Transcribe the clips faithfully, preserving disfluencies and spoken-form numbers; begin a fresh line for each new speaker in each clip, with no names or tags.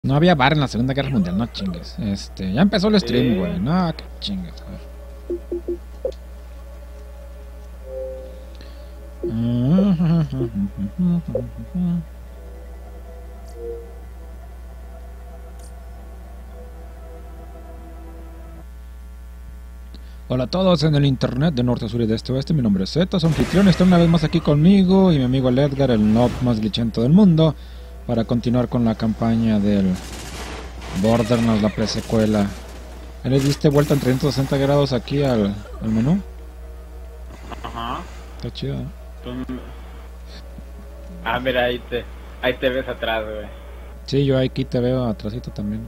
No había bar en la Segunda Guerra Mundial, no chingues. Este, ya empezó el stream,
Sí.
güey. No, que chingues, güey. Hola a todos en el internet de norte a sur y de este a oeste. Mi nombre es Z, su anfitrión está una vez más aquí conmigo y mi amigo el Edgar, el noob más glitchento del mundo, para continuar con la campaña del Borderlands, la presecuela. ¿Le diste vuelta en trescientos sesenta grados aquí al, al menú?
Ajá.
Está chido, ¿no?
Tú- Ah, mira, ahí te, ahí te ves atrás, güey.
Sí, yo aquí te veo atrásito también.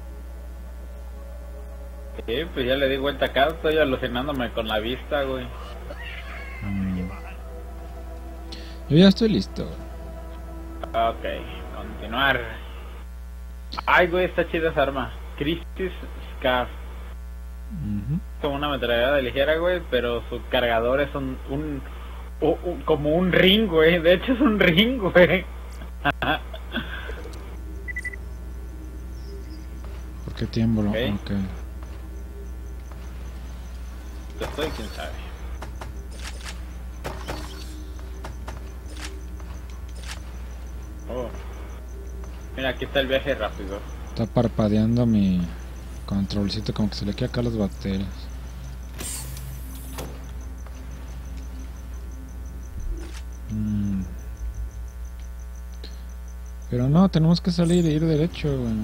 Sí, pues ya le di vuelta acá, estoy alucinándome con la vista, güey.
Mm. Yo ya estoy listo.
Ok, continuar. Ay, güey, está chida esa arma. Crisis Scarf.
Ujú.
Como una ametralladora ligera, güey, pero su cargador es un, un, u- u- como un ring, güey. De hecho es un ring, güey.
¿Por qué tiemblo?
Ok.
Ok.
Yo estoy, quién sabe. Oh. Mira, aquí está el viaje rápido.
Está parpadeando mi controlcito, como que se le queda acá las baterías. Mm. Pero no, tenemos que salir e ir derecho, güey.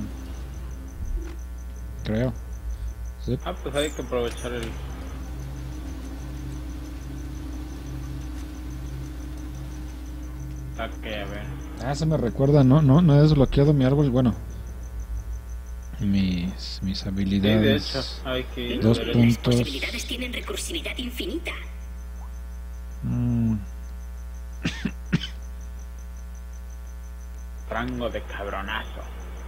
Creo. Sí.
Ah, pues hay que aprovechar el... Ok, a ver.
Ah, se me recuerda, no, no, no he desbloqueado mi árbol, bueno. Mis, mis
Sí, de
habilidades.
hecho, hay que ir
Dos
derecho.
Las
puntos.
posibilidades tienen recursividad infinita.
Mm.
Rango de cabronazo.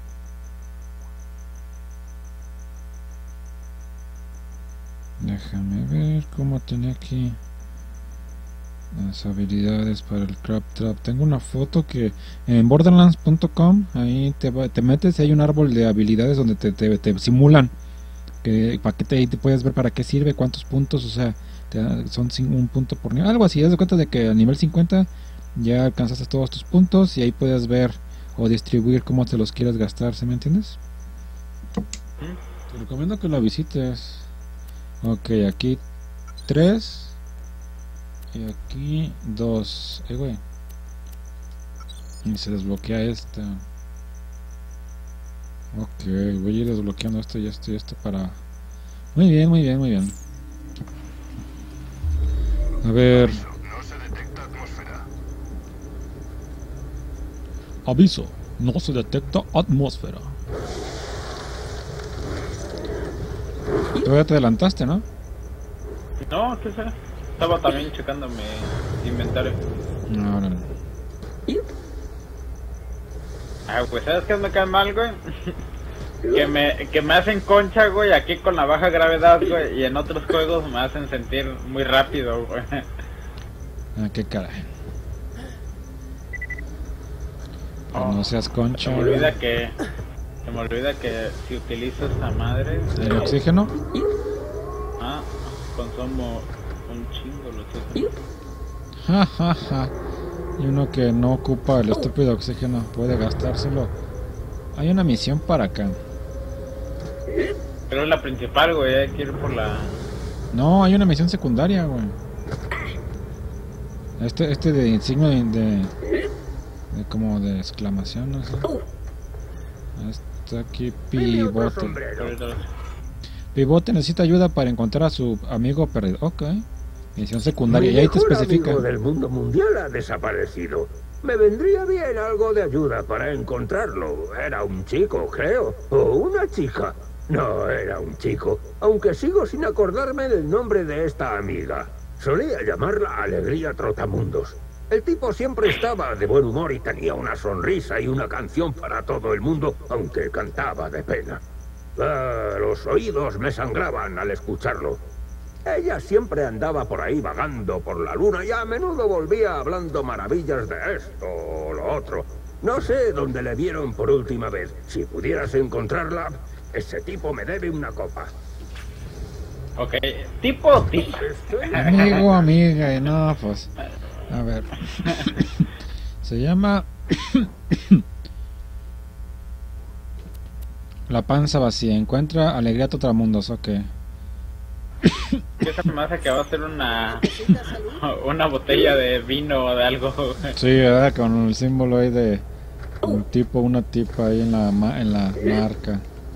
Déjame ver cómo tenía aquí las habilidades para el crab trap. Tengo una foto que en borderlands punto com, ahí te, va- te metes y hay un árbol de habilidades donde te, te, te simulan que para qué te, ahí te puedes ver para qué sirve, cuántos puntos, o sea, te da- son cin- un punto por nivel, algo así. Haz de cuenta de que a nivel cincuenta ya alcanzaste todos tus puntos y ahí puedes ver o distribuir cómo te los quieres gastar, ¿sí me entiendes? Te recomiendo que lo visites. Ok, aquí tres y aquí dos. Eh, güey. Y se desbloquea esta. Ok, voy a ir desbloqueando esto y esto y esto para... Muy bien, muy bien, muy bien. A ver...
No se detecta atmósfera.
Aviso, no se detecta atmósfera. Todavía te adelantaste, ¿no?
No, ¿qué será? Estaba también checando mi inventario.
No, no, no.
Ah, pues ¿sabes qué me cae mal, güey? que me que me hacen concha, güey, aquí con la baja gravedad, güey, y en otros juegos me hacen sentir muy rápido, güey.
Ah, qué caray. Pero
Oh,
no seas
Se
concha.
me olvida que se me olvida que si utilizo esta madre,
¿El
eh,
oxígeno?
ah, consumo un chingo el oxígeno.
Ja, ja, ja. Y uno que no ocupa el estúpido oxígeno puede gastárselo. Hay una misión para acá.
Pero es la principal, güey, hay que ir por la...
No, hay una misión secundaria, güey. Este, este de signo de, de, de como de exclamación, no sé. Está aquí Pivote. Pivote necesita ayuda para encontrar a su amigo perdido. Ok. Misión secundaria.
Mi
Y ahí te
mejor
especifica.
amigo del mundo mundial ha desaparecido. Me vendría bien algo de ayuda para encontrarlo. Era un chico, creo. O una chica. No, era un chico. Aunque sigo sin acordarme del nombre de esta amiga. Solía llamarla Alegría Trotamundos. El tipo siempre estaba de buen humor y tenía una sonrisa y una canción para todo el mundo, aunque cantaba de pena. Ah, los oídos me sangraban al escucharlo. Ella siempre andaba por ahí vagando por la luna y a menudo volvía hablando maravillas de esto o lo otro. No sé dónde le vieron por última vez. Si pudieras encontrarla, ese tipo me debe una copa.
Ok, tipo o tipa.
Amigo, amiga, y no, pues. A ver. Se llama. La panza vacía. Encuentra alegría Trotamundos, ok.
Esa me hace que va a ser una. Una botella de vino o de algo.
Sí, ¿verdad? Con el símbolo ahí de. Un tipo, una tipa ahí en la, ma- en la marca.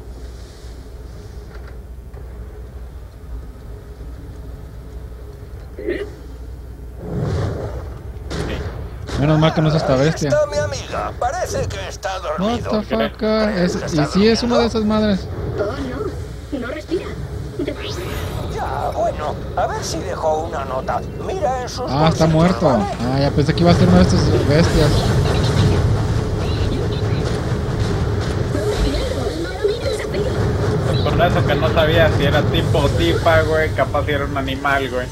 Menos mal que no es esta
Ahí
bestia.
está mi amiga. Parece que está
What
dormido.
the fuck? Es,
¿Está
y sí es una de esas madres.
Oh, no. No respira.
Ya, bueno. A ver si dejó una nota. Mira en sus
Ah, está
bolsillos,
muerto.
¿vale?
Ah, ya pensé que iba a ser una de estas bestias.
Pues con eso que no sabía si era tipo o tipa, güey. Capaz si era un animal, güey.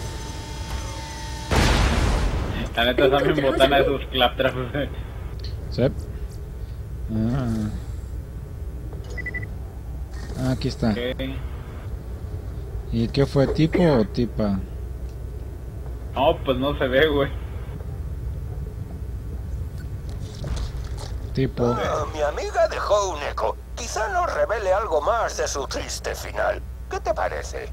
La neta, esa mi botana de sus claptraps.
Sí. Ah. Ah, aquí está.
Ok.
¿Y qué fue, tipo o tipa?
No, pues no se ve, güey.
Tipo.
Ah, mi amiga dejó un eco. Quizá nos revele algo más de su triste final. ¿Qué te parece?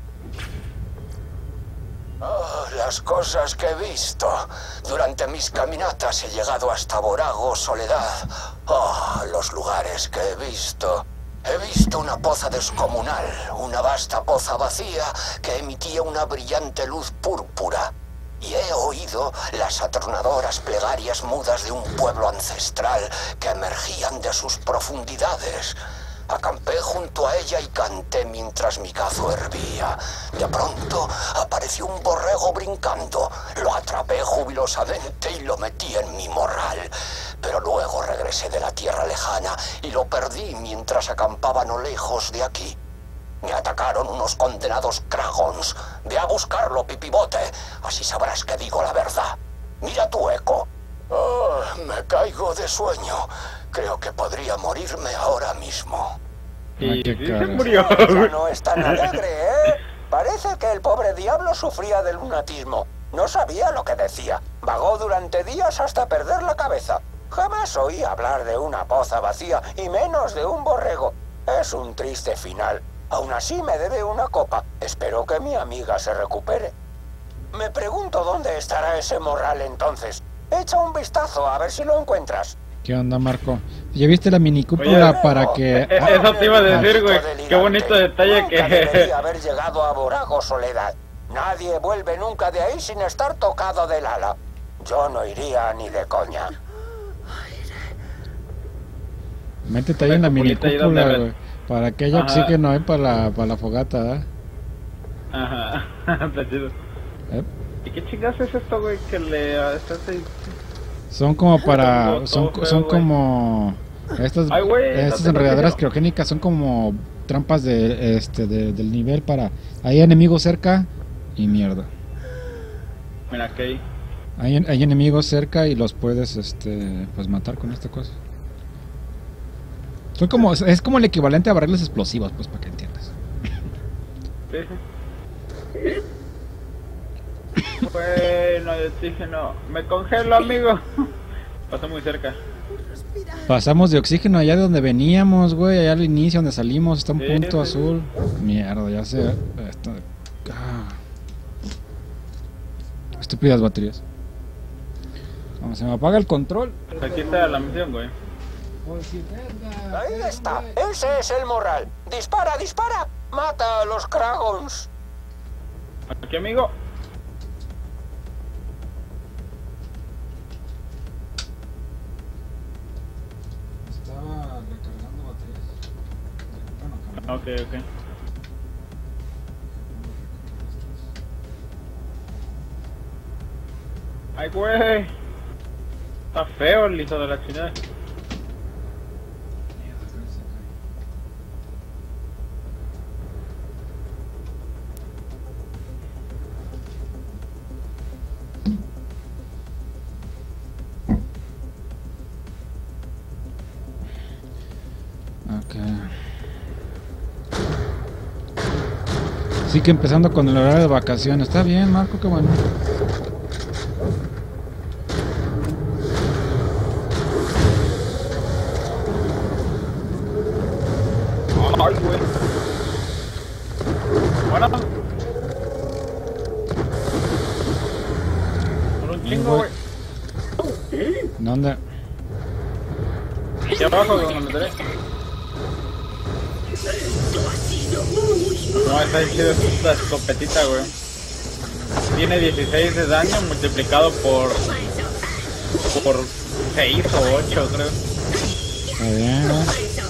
Oh, las cosas que he visto. Durante mis caminatas he llegado hasta Borago, Soledad. Oh, los lugares que he visto. He visto una poza descomunal, una vasta poza vacía que emitía una brillante luz púrpura. Y he oído las atronadoras plegarias mudas de un pueblo ancestral que emergían de sus profundidades. Acampé junto a ella y canté mientras mi cazo hervía. De pronto apareció un borrego brincando. Lo atrapé jubilosamente y lo metí en mi morral. Pero luego regresé de la tierra lejana y lo perdí mientras acampaba no lejos de aquí. Me atacaron unos condenados Kragons. Ve a buscarlo, pipibote. Así sabrás que digo la verdad. Mira tu eco. Oh, me caigo de sueño. Creo que podría morirme ahora mismo.
Ay,
Y
qué
sí se
caras.
murió.
Ya no es tan alegre, ¿eh? Parece que el pobre diablo sufría de lunatismo. No sabía lo que decía. Vagó durante días hasta perder la cabeza. Jamás oí hablar de una poza vacía y menos de un borrego. Es un triste final. Aún así me debe una copa. Espero que mi amiga se recupere. Me pregunto dónde estará ese morral entonces. Echa un vistazo a ver si lo encuentras.
¿Qué onda, Marco? ¿Ya viste la mini cúpula
Oye,
para que...
Eh, Eso te iba a decir, güey. Qué bonito detalle
Nunca
que...
debería haber llegado a Borago, Soledad. Nadie vuelve nunca de ahí sin estar tocado del ala. Yo no iría ni de coña.
Métete ahí en la mini
cúpulita ahí donde
cúpula,
ves.
güey. Para que haya
Ajá.
oxígeno ahí para la, para la fogata, ¿eh?
Ajá, está chido.
¿Eh?
¿Y qué chingas es esto, güey? Que le... estás ahí-
Son como para...
Todo
Son,
feo,
son
güey.
como... Estas,
Ay, güey,
estas
no te
enredaderas
imagino.
criogénicas son como trampas de este de, del nivel para... Hay enemigos cerca y mierda.
Mira, que ahí.
Hay, hay enemigos cerca y los puedes este pues matar con esta cosa. Son como, es como el equivalente a barriles explosivos, pues para que entiendas.
Sí, sí. Bueno, de oxígeno. Me congelo, amigo. Pasó muy cerca.
Pasamos de oxígeno allá de donde veníamos, güey, allá al inicio donde salimos, está un
Sí,
punto
sí.
azul. Mierda, ya sé. Está... ah. Estúpidas baterías. Vamos, se me apaga el control.
Aquí está la misión, güey.
Ahí está. Ese es el morral. Dispara, dispara. Mata a los Kragons.
Aquí, amigo.
Estaba recargando baterías.
Ok, ok. Ay, güey. Está feo el hijo de la chingada.
Así que empezando con el horario de vacaciones. Está bien, Marco, qué bueno.
Ay, güey. Bueno. Por un chingo, güey.
¿Dónde?
Aquí abajo, donde me enteré. No, está bien chido esta escopetita, güey. Tiene dieciséis de daño multiplicado por... por seis o ocho, creo.
Está bien, ¿no?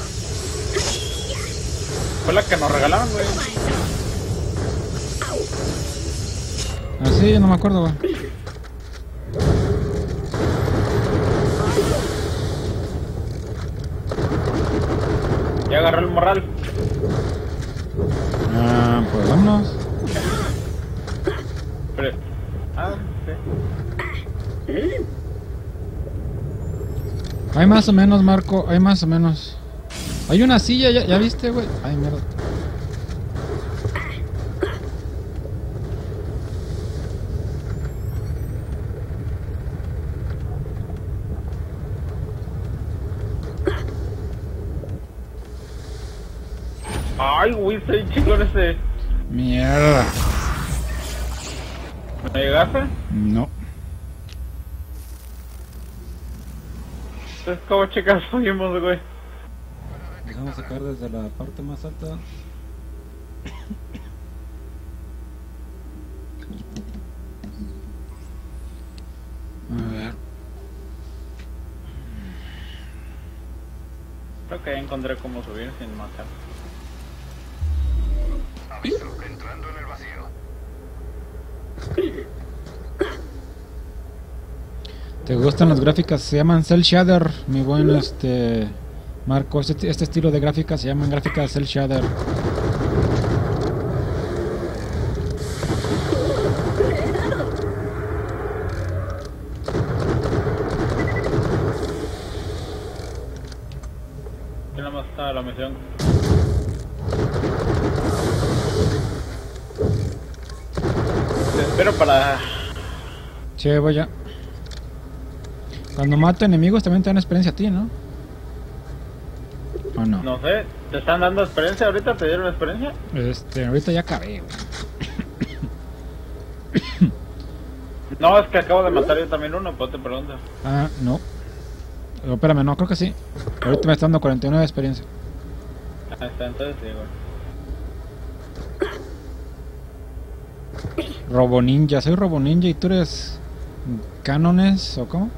Fue la que nos regalaron, güey.
Ah, sí, no me acuerdo, güey.
Ya agarré el morral.
Ah, pues vámonos.
Pero... Ah, sí.
Hay más o menos, Marco, hay más o menos. Hay una silla, ¿ya, ya viste, güey? Ay, mierda.
Ay, güey, estoy chingón ese.
Mierda.
¿Me llegaste?
No.
Entonces, ¿cómo chicas subimos, güey?
Vamos a sacar desde la parte más alta. A ver.
Creo que ya encontré cómo subir sin matar.
Aviso, entrando en el vacío.
¿Te gustan las gráficas? Se llaman Cell Shader, mi buen este Marco. Este, este estilo de gráficas se llaman gráficas Cell Shader.
Aquí nada más está la misión. Te espero para...
Che, voy ya. Cuando mato enemigos también te dan experiencia a ti, ¿no? ¿O no?
No sé, ¿te están dando experiencia ahorita? ¿Te dieron experiencia?
Este, ahorita ya acabé, güey.
No, es que acabo de matar yo también uno, pues te pregunto.
Ah, no. Pero, espérame, no, creo que sí. Ahorita me está dando cuarenta y nueve de experiencia.
Ahí está, entonces sí, güey.
Robo Ninja, soy Robo Ninja y tú eres Cánones o cómo?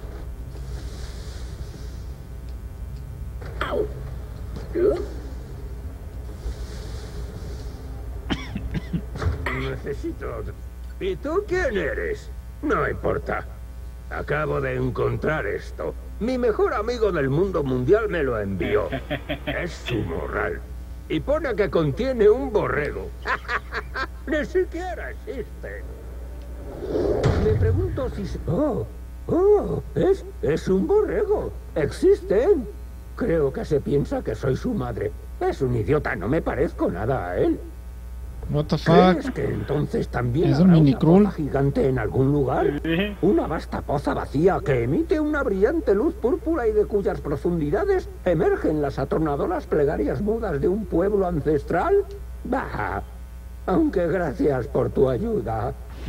Necesito... ¿Y tú quién eres? No importa. Acabo de encontrar esto. Mi mejor amigo del mundo mundial me lo envió. Es su morral. Y pone que contiene un borrego. Ni siquiera existe. Me pregunto si... se- Oh, oh, es, es un borrego. Existen. Creo que se piensa que soy su madre. Es un idiota, no me parezco nada a él.
What the
¿Crees
fuck?
que entonces también
¿Es un
habrá
mini
una
Krull?
poza gigante en algún lugar?
Sí.
Una vasta poza vacía que emite una brillante luz púrpura y de cuyas profundidades emergen las atornadoras plegarias mudas de un pueblo ancestral. Bah, aunque gracias por tu ayuda.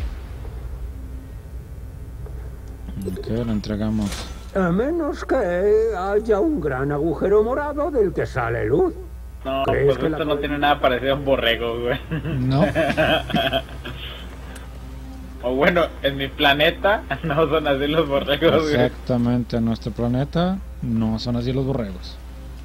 Ok, lo entregamos.
A menos que haya un gran agujero morado del que sale luz.
No,
¿Crees
pues
que
esto
la-
no tiene nada parecido a un borrego, güey.
No.
O bueno, en mi planeta no son así los borregos, güey.
Exactamente, en nuestro planeta no son así los borregos.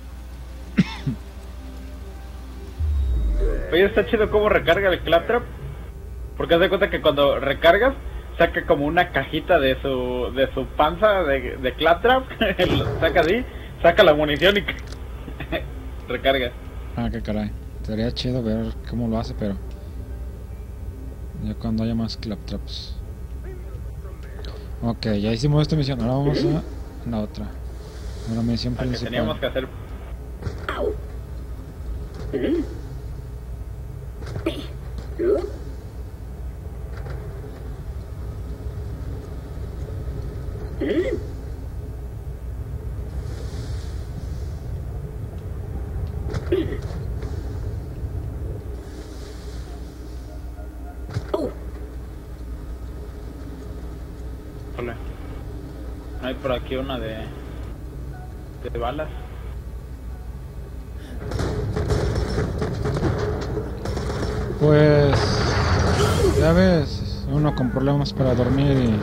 Oye, está chido cómo recarga el Claptrap. Porque haz de cuenta que cuando recargas, saca como una cajita de su de su panza de, de Claptrap. Lo saca así, saca la munición y recarga.
Ah, qué caray. Sería chido ver cómo lo hace, pero ya cuando haya más Claptraps. Ok, ya hicimos esta misión. Ahora vamos a la otra. A la misión
La que teníamos
principal.
que hacer. Ole. Hay por aquí una de... de balas.
Pues... ya ves, uno con problemas para dormir y...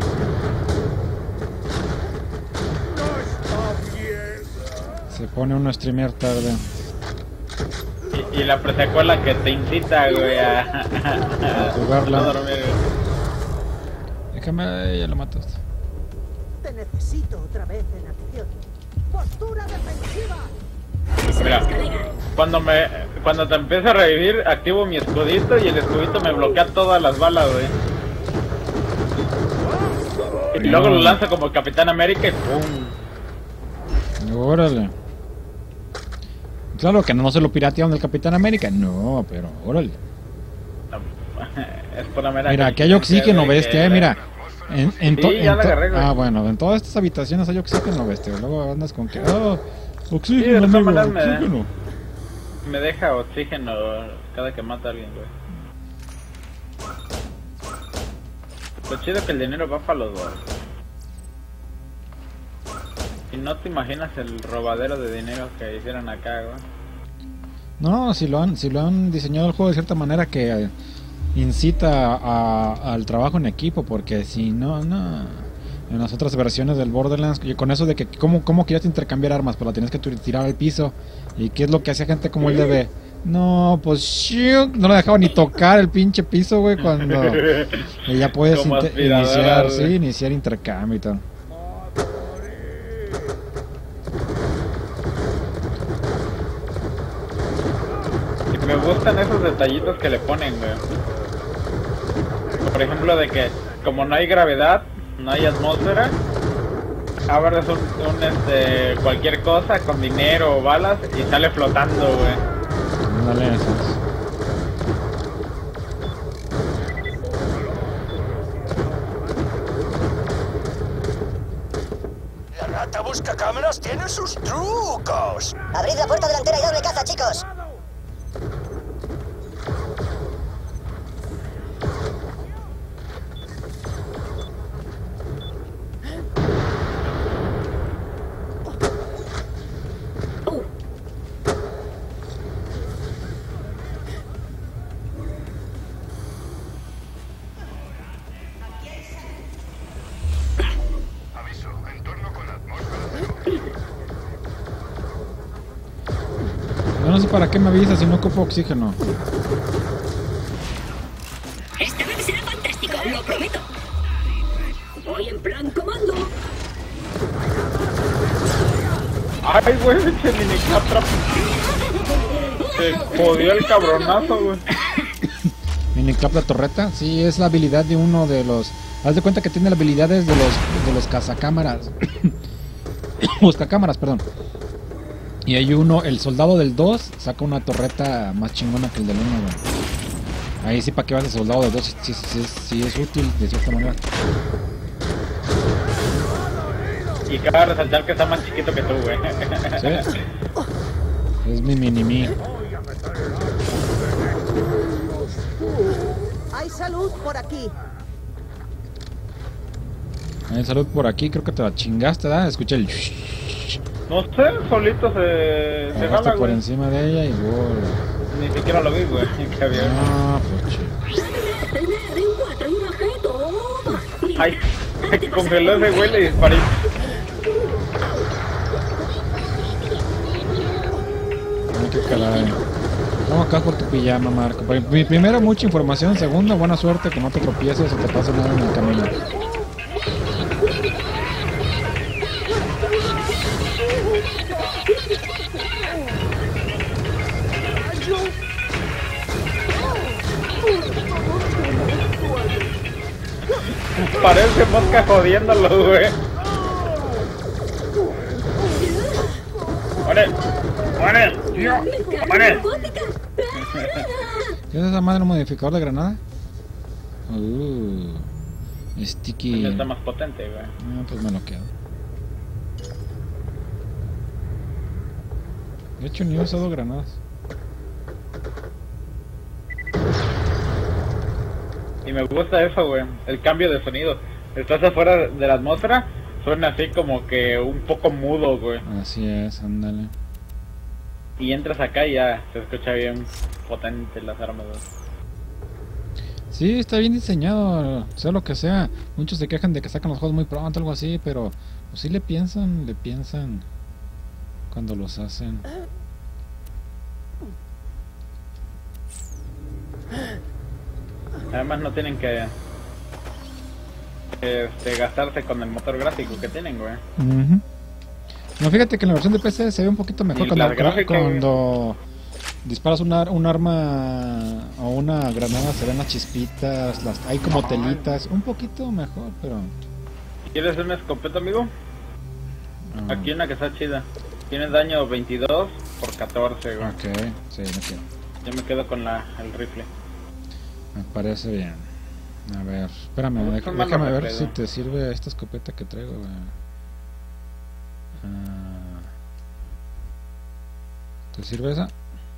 se pone uno a streamear tarde.
Y, y la presecuela que te incita, güey, a, a,
A jugarla.
a dormir, güey.
Déjame, ya lo mataste.
Te necesito otra vez en acción. ¡Postura defensiva!
Mira, cuando me cuando te empieza a revivir, activo mi escudito y el escudito me bloquea todas las balas, güey. Y luego lo lanza como Capitán América y ¡pum!
Órale. Claro que no se lo piratearon del Capitán América. No, pero órale.
Es por la mera
Mira, aquí hay oxígeno,
que-
bestia, eh, mira. En, en to-
Sí, ya
en
la
to-
agarré, güey.
ah, bueno, en todas estas habitaciones hay oxígeno, bestia. Luego andas con que... Oh,
Sí,
oxígeno,
de todas
amigo,
maneras me-
oxígeno.
Me deja oxígeno cada que mata a alguien, güey. Lo chido es que el dinero va para los dos. Y no te imaginas el robadero de dinero que hicieron acá, güey.
No, si lo han, si lo han diseñado el juego de cierta manera que eh, incita a- al trabajo en equipo, porque si no, no. En las otras versiones del Borderlands, y con eso de que cómo, cómo querías intercambiar armas, pues la tienes que tu- tirar al piso. ¿Y qué es lo que hacía gente como el D B? No, pues shiuk, no lo dejaba ni tocar el pinche piso, güey, cuando y ya puedes
Como
inte-
aspiradora,
iniciar,
güey.
sí, iniciar intercambio y tal.
Y me gustan esos detallitos que le ponen, güey. Por ejemplo, de que como no hay gravedad, no hay atmósfera, abres un, un, este, cualquier cosa con dinero o balas y sale flotando, güey.
Dale esas.
La rata busca cámaras tiene sus trucos.
Abrid la puerta delantera y doble caza, chicos.
Aviso, entorno con atmósfera.
Yo no sé para qué me avisas si no ocupo oxígeno.
Esta vez será fantástico, lo prometo. Voy en plan comando.
Ay, güey, ese mini claptrap. Se jodió el cabronazo, güey.
Miniclap la torreta, sí, es la habilidad de uno de los... Haz de cuenta que tiene las habilidades de los de los cazacámaras. Buscacámaras, perdón. Y hay uno, el soldado del dos saca una torreta más chingona que el del uno, güey. Ahí sí, para que vas el soldado del dos, sí, sí, sí, sí es útil de cierta manera.
Y cabe resaltar que está más chiquito que tú, güey.
Sí. Es mi mini-mi.
Hay salud por aquí.
Hay salud por aquí, creo que te la chingaste, ¿verdad? Escuché el...
No sé, solito se, se
Pagaste
jala,
por
güey.
encima de ella y gol.
Ni siquiera lo vi, güey. Que había.
Ah, pues chido.
De un cuatro y un objeto.
Ay, se congeló ese güey, le disparé.
Ay, qué caray. Vamos acá por tu pijama, Marco. Pri- Primero, mucha información. Segundo, buena suerte, que no te tropieces o te pase nada en el camino.
Parece mosca jodiéndolo, güey. ¡Muere! ¡Muere! ¡Muere!
¿Qué es esa madre, un modificador de granada? Uh, sticky.
Está más potente, güey.
Ah, pues me lo quedo. De hecho, ni he usado granadas.
Y me gusta eso, güey. El cambio de sonido. Estás afuera de la atmósfera, suena así como que un poco mudo, güey.
Así es, ándale.
Y entras acá y ya se escucha bien potente las armas, güey.
Sí, está bien diseñado, sea lo que sea. Muchos se quejan de que sacan los juegos muy pronto, algo así, pero pues sí le piensan, le piensan cuando los hacen.
Además no tienen que este, gastarse con el motor gráfico que tienen, güey.
Uh-huh. No, fíjate que en la versión de P C se ve un poquito mejor
Y
cuando,
las gráficas-
cuando disparas un, ar- un arma o una granada, se ven las chispitas, las, hay como telitas, un poquito mejor, pero...
¿Quieres una escopeta, amigo?
ah,
Aquí una que está chida. Tiene daño veintidós por catorce, güey.
Ok, sí, no quiero.
Yo me quedo con la, el rifle.
Me parece bien. A ver, espérame,
Me
dej-
gusta más
déjame
lo
ver
que
si
pedo.
te sirve esta escopeta que traigo, güey. Ah, ¿te sirve esa?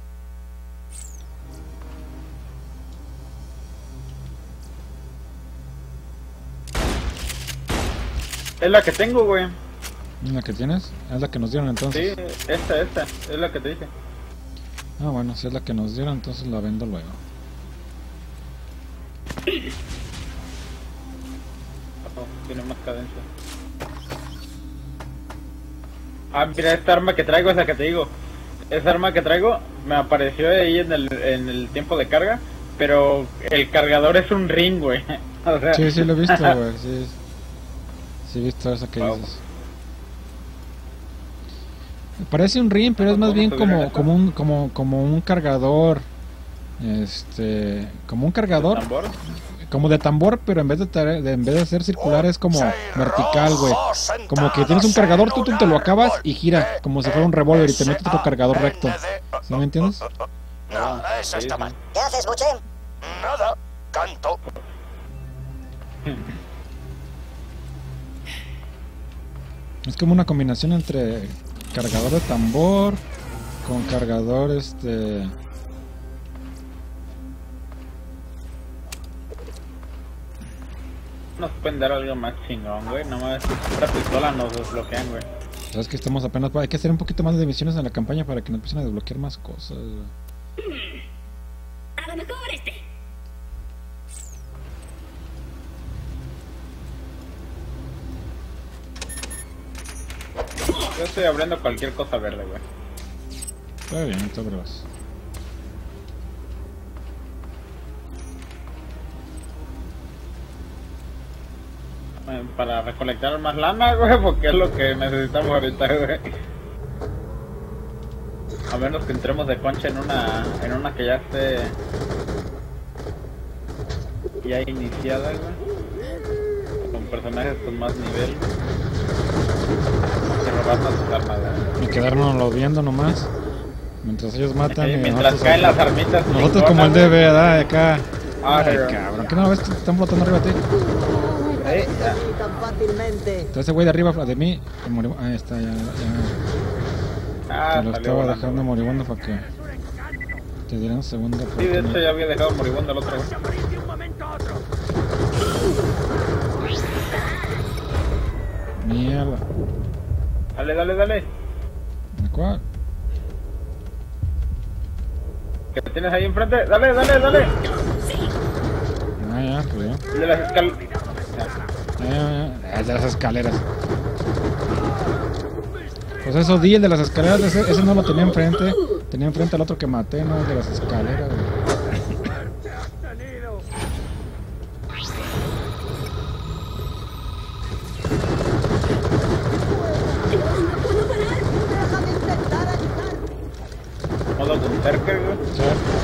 Es la que tengo, güey.
¿Es la que tienes? Es la que nos dieron
Sí,
entonces.
esta, esta. Es la que te dije.
Ah, bueno, si es la que nos dieron, entonces la vendo luego.
Oh, tiene más cadencia. Ah, mira, esta arma que traigo es la que te digo. Esa arma que traigo me apareció ahí en el, en el tiempo de carga, pero el cargador es un ring, güey. O sea,
Sí, sí lo he visto, güey. Sí, sí he visto eso que
Wow.
dices. Me parece un ring, pero es más
¿Cómo
bien
se viene
como,
esto?
como un, como, como un cargador. Este, como un cargador,
tambor.
como de tambor, pero en vez de, tare- de en vez de ser circular es como vertical, güey. Como que tienes un cargador, tú, tú te lo acabas y gira, como si fuera un revólver y te metes otro cargador recto. ¿Sí me entiendes?
No, eso
Sí,
está
sí.
mal.
¿Qué haces, Buche?
Nada, canto.
Es como una combinación entre cargador de tambor con cargador, este...
Nos pueden dar algo más chingón, güey. Nomás esta pistola nos desbloquean, güey.
Sabes que estamos apenas... Hay que hacer un poquito más de misiones en la campaña para que nos empiecen a desbloquear más cosas, güey.
A lo mejor este.
Yo estoy abriendo cualquier cosa verde, güey.
Está bien, está bravas.
Eh, Para recolectar más lana, güey, porque es lo que necesitamos ahorita, güey. A menos que entremos de concha en una en una que ya esté ya iniciada, güey. Con personajes con más nivel. Y robarnos sus armas, güey.
Y quedarnos viendo nomás. Mientras ellos matan
Sí,
y
mientras
nosotros,
caen las armitas.
nosotros como el D B, ¿verdad? De acá.
Ah,
Ay,
pero-
cabrón, ¿qué no ves que están flotando arriba de ti?
Eh, ya.
Y tan fácilmente.
Está ese güey de arriba de mí. que murió- Ahí está, ya. ya.
Ah,
Te lo
salió
estaba
volando,
dejando
güey.
moribundo para que te dieran segunda
Sí, de
oportunidad.
hecho ya había dejado moribundo al otro, güey.
Mierda.
Dale, dale, dale.
¿Cuál?
Que te tienes ahí enfrente. Dale, dale, dale.
Ah, ya, pues ya.
El de las escal...
Ya, ya, ya. El de las escaleras. Pues eso di, el de las escaleras, ese, ese no lo tenía enfrente. Tenía enfrente al otro que maté, no el de las escaleras, güey.
Deja de intentar ayudar.
Modo Berserker, güey.
Sí.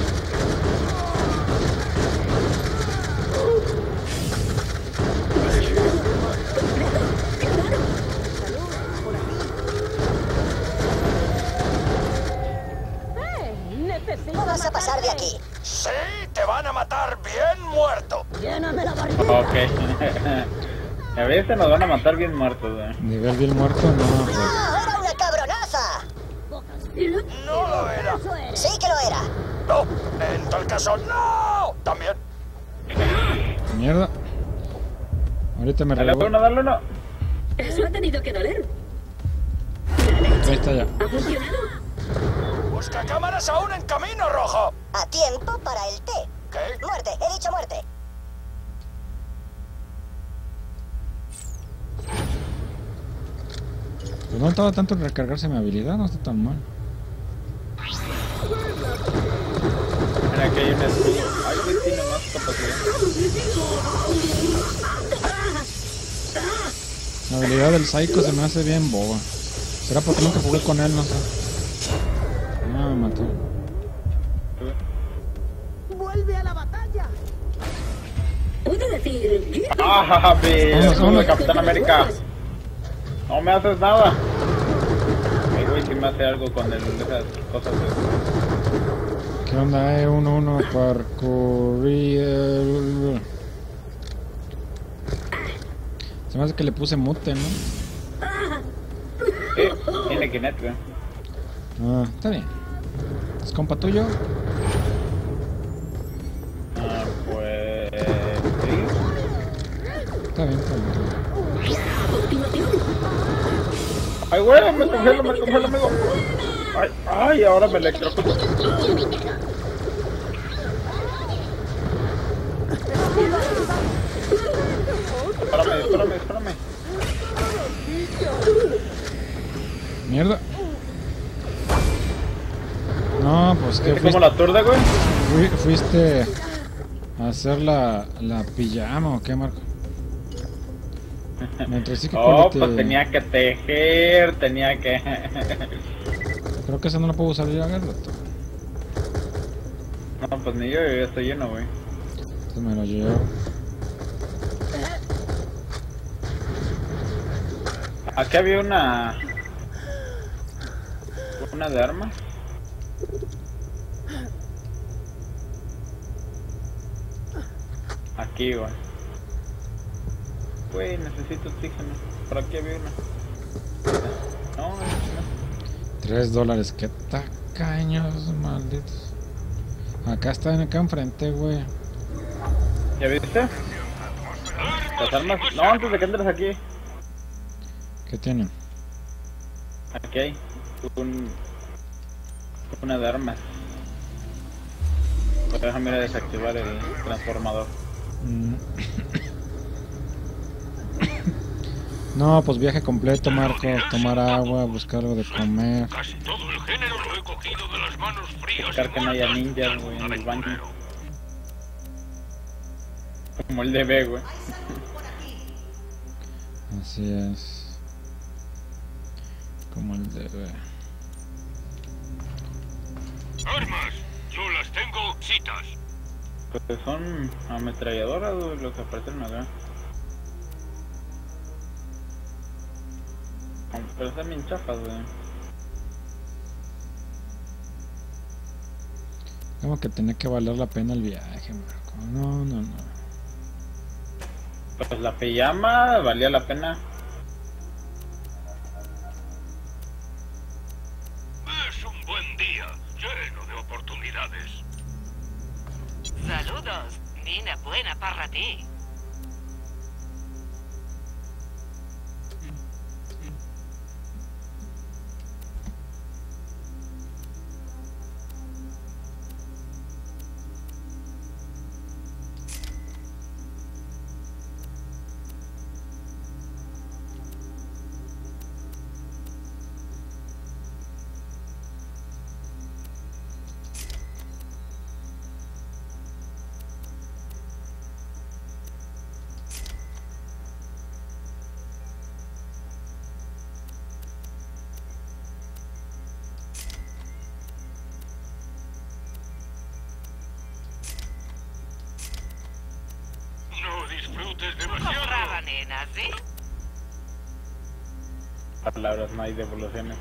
¡Hey! Necesito.
No vas a pasar de aquí.
Sí, te van a matar bien muerto.
Lléname la barriga.
Ok. A veces nos van a matar bien muertos, güey.
Nivel bien muerto, no, pues.
¡Ah, era una cabronaza!
No lo era.
Sí que lo era.
No, en tal caso, no. También.
Mierda. Ahorita me
Dale
revuelvo.
uno, dale uno.
Eso ha tenido que doler.
Ahí está ya.
¿Ha funcionado?
Busca cámaras aún en camino, Rojo.
A tiempo para el té.
¿Qué?
Muerte, he dicho muerte.
Pues no tarda tanto en recargarse mi habilidad, no está tan mal.
Mira que hay un escudo. Ay, güey, tiene más capacidad.
La habilidad del Psycho se me hace bien boba. ¿Será porque nunca jugué con él? No sé. Ah, me mató.
¡Vuelve a la batalla!
Puedo decir...
Ah, ve,
Vámonos,
escudo
vámonos.
de Capitán América. No me haces nada. Ay, güey, si me hace algo con el, esas cosas. Güey.
¿Qué onda? Eh, uno, uno, parkour. Se me hace que le puse mute, ¿no?
Sí, tiene Kinect, güey.
Ah, está bien. ¿Es compa tuyo?
Ah, pues... sí.
Está bien, está bien.
A continuación.
Ay, güey, me congelo, me congelo, amigo. Ay, ay, ahora me electrocuto. Espérame, espérame, espérame.
Mierda. No, pues que
¿Viste cómo
fuiste,
la turde, güey?
fui- fuiste a hacer la, la pijama o qué, Marco. Mientras sí que
Oh,
quality-
pues tenía que tejer, tenía que...
Creo que esa no la puedo usar ya, agarra.
No, pues ni yo, yo ya estoy lleno, güey.
Entonces me lo llevo.
Aquí había una... Una de armas. Aquí, güey. Güey, necesito oxígeno. Por aquí había una. No, no, no.
Tres dólares, qué tacaños, malditos. Acá están, acá enfrente, güey.
¿Ya viste? Las armas. No, antes de que entres aquí.
¿Qué tienen?
Aquí hay un... Una de armas. Pues déjame ir a desactivar el transformador.
Mm. No, pues viaje completo, Marco. Tomar agua, buscar algo de comer.
Casi todo el género lo he cogido de las manos frías.
Buscar que no haya ninjas, güey, en el baño. Como el D B, güey.
Así es. Como el de...
Armas, yo las tengo citas.
Pues son ametralladoras, güey, lo que aparecen acá. Pero están bien chafas, güey.
Como que tenía que valer la pena el viaje, Marco. No, no, no.
Pues la pijama valía la pena.
Es un buen día, lleno de oportunidades.
Saludos, Nina buena para ti.
No disfrutes
Compraba,
demasiado.
nena, ¿sí?
Palabras, no hay devoluciones.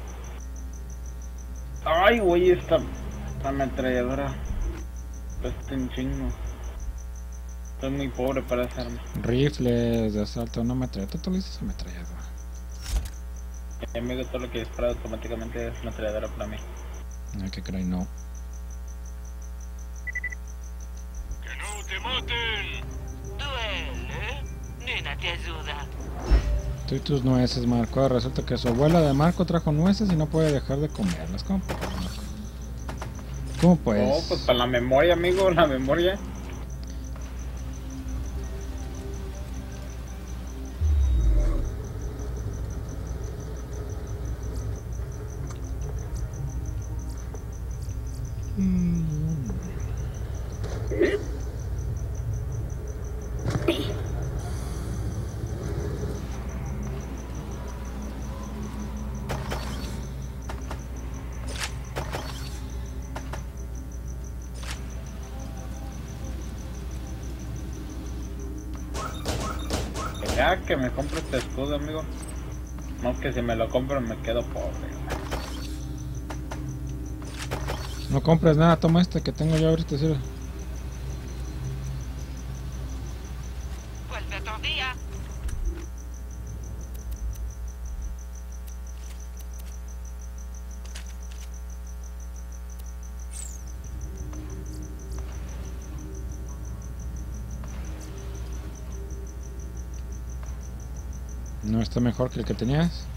Ay, güey, esta ametralladora. Cuesta un chingo. Estoy muy pobre para esa arma.
Rifles de asalto, no ametralladora. Tú le dices ametralladora.
Mi amigo, todo lo que dispara automáticamente es ametralladora para mí.
Ay, que creí, no.
¡Que no te maten!
Due Nena te ayuda.
Tú y tus nueces, Marco. Ahora resulta que su abuela de Marco trajo nueces y no puede dejar de comerlas. ¿Cómo puedes, Marco? ¿Cómo puedes?
No, pues para la memoria, amigo, la memoria. Ya que me compre este escudo, amigo. No, que si me lo compro me quedo pobre.
No compres nada, toma este que tengo yo ahorita, sirve.
Vuelve otro día.
¿No está mejor que el que tenías?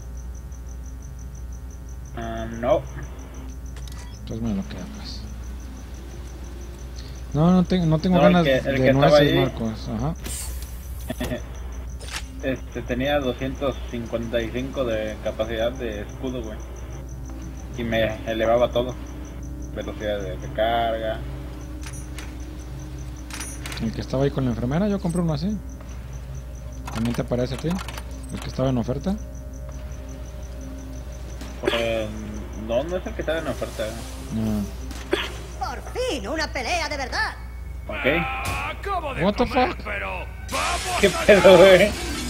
Uh, no.
Entonces me lo queda, pues. No, no, tengo, no tengo
No,
ganas
el que- el
de
que estaba
nueces,
ahí.
Marcos. Ajá.
Este tenía doscientos cincuenta y cinco de capacidad de escudo, güey. Y me elevaba todo. Velocidad de recarga.
El que estaba ahí con la enfermera, yo compré uno así. ¿También te parece a ti? ¿El que estaba en oferta?
Pues, no, no es el que estaba en oferta.
No.
¡Por fin! ¡Una pelea de verdad!
Ok.
Acabo de
What the
comer,
fuck?
pero vamos
¿Qué
allá.
pedo, güey?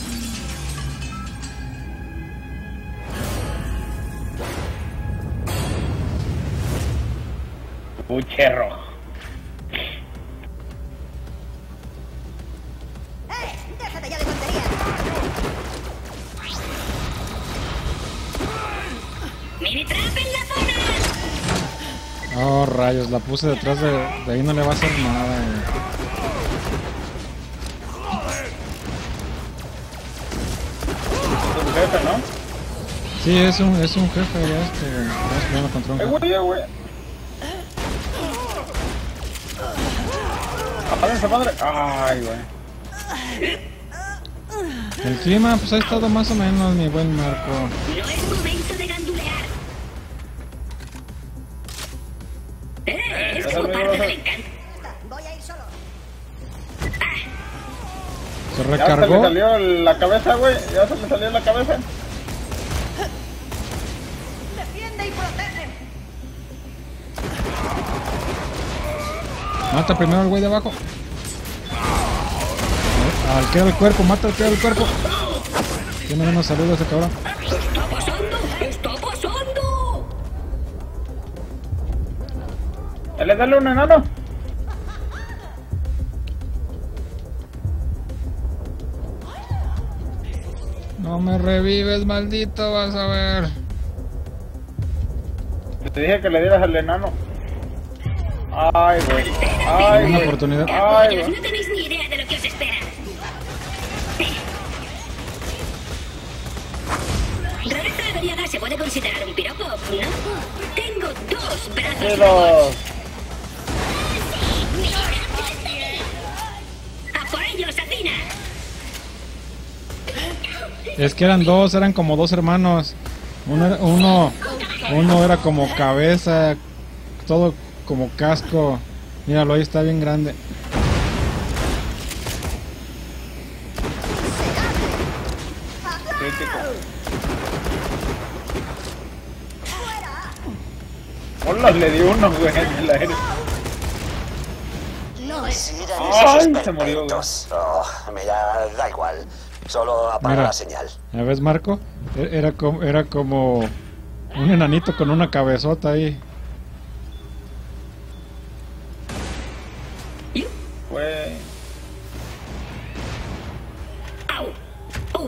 Pucherro.
¡Eh! ¡Déjate ya de tonterías!
¡Mini trap en la zona!
Oh, rayos, la puse detrás de, de ahí, no le va a hacer nada. güey.
Es un jefe, ¿no?
Sí, es un, es un jefe ya este. Estamos peleando contra un
Eh,
jefe.
güey, eh, güey. Apaga esa madre. Ay, güey.
El clima, pues ha estado más o menos, mi buen Marco.
No es momento de gandulear. ¡Eh! Es como parte del encanto.
Voy a ir solo.
Se
Ya se le
recargó.
salió la cabeza, güey. Ya se le salió la cabeza.
¡Defiende y protege!
Mata primero al güey de abajo. Al que era el cuerpo, mata al que era el cuerpo. Tiene menos salud ese cabrón.
¿Qué está pasando? ¿Qué está pasando?
Dale, dale un enano.
No me revives, maldito, vas a ver.
Te dije que le dieras al enano. Ay, güey. Ay,
Una
güey.
oportunidad.
Ay,
Capullos,
güey.
no tenéis ni idea de lo que os espera. Rebeca Doriaga se puede considerar un piropo, ¿no? Tengo dos brazos
Pero...
¡A por ellos, Athena!
Es que eran dos, eran como dos hermanos. Uno, era- uno, uno era como cabeza, todo como casco. Míralo, ahí está bien grande.
Crítico. Hola, le di uno, güey, en el aire.
No es...
Sigan
Ay,
esos
se murió, güey.
esperpentos. Oh, mira, da igual. Solo apaga
Mira.
la señal.
¿Ya ves, Marco? E- Era como, era como un enanito con una cabezota ahí.
Güey.
¡Au! ¡Oh!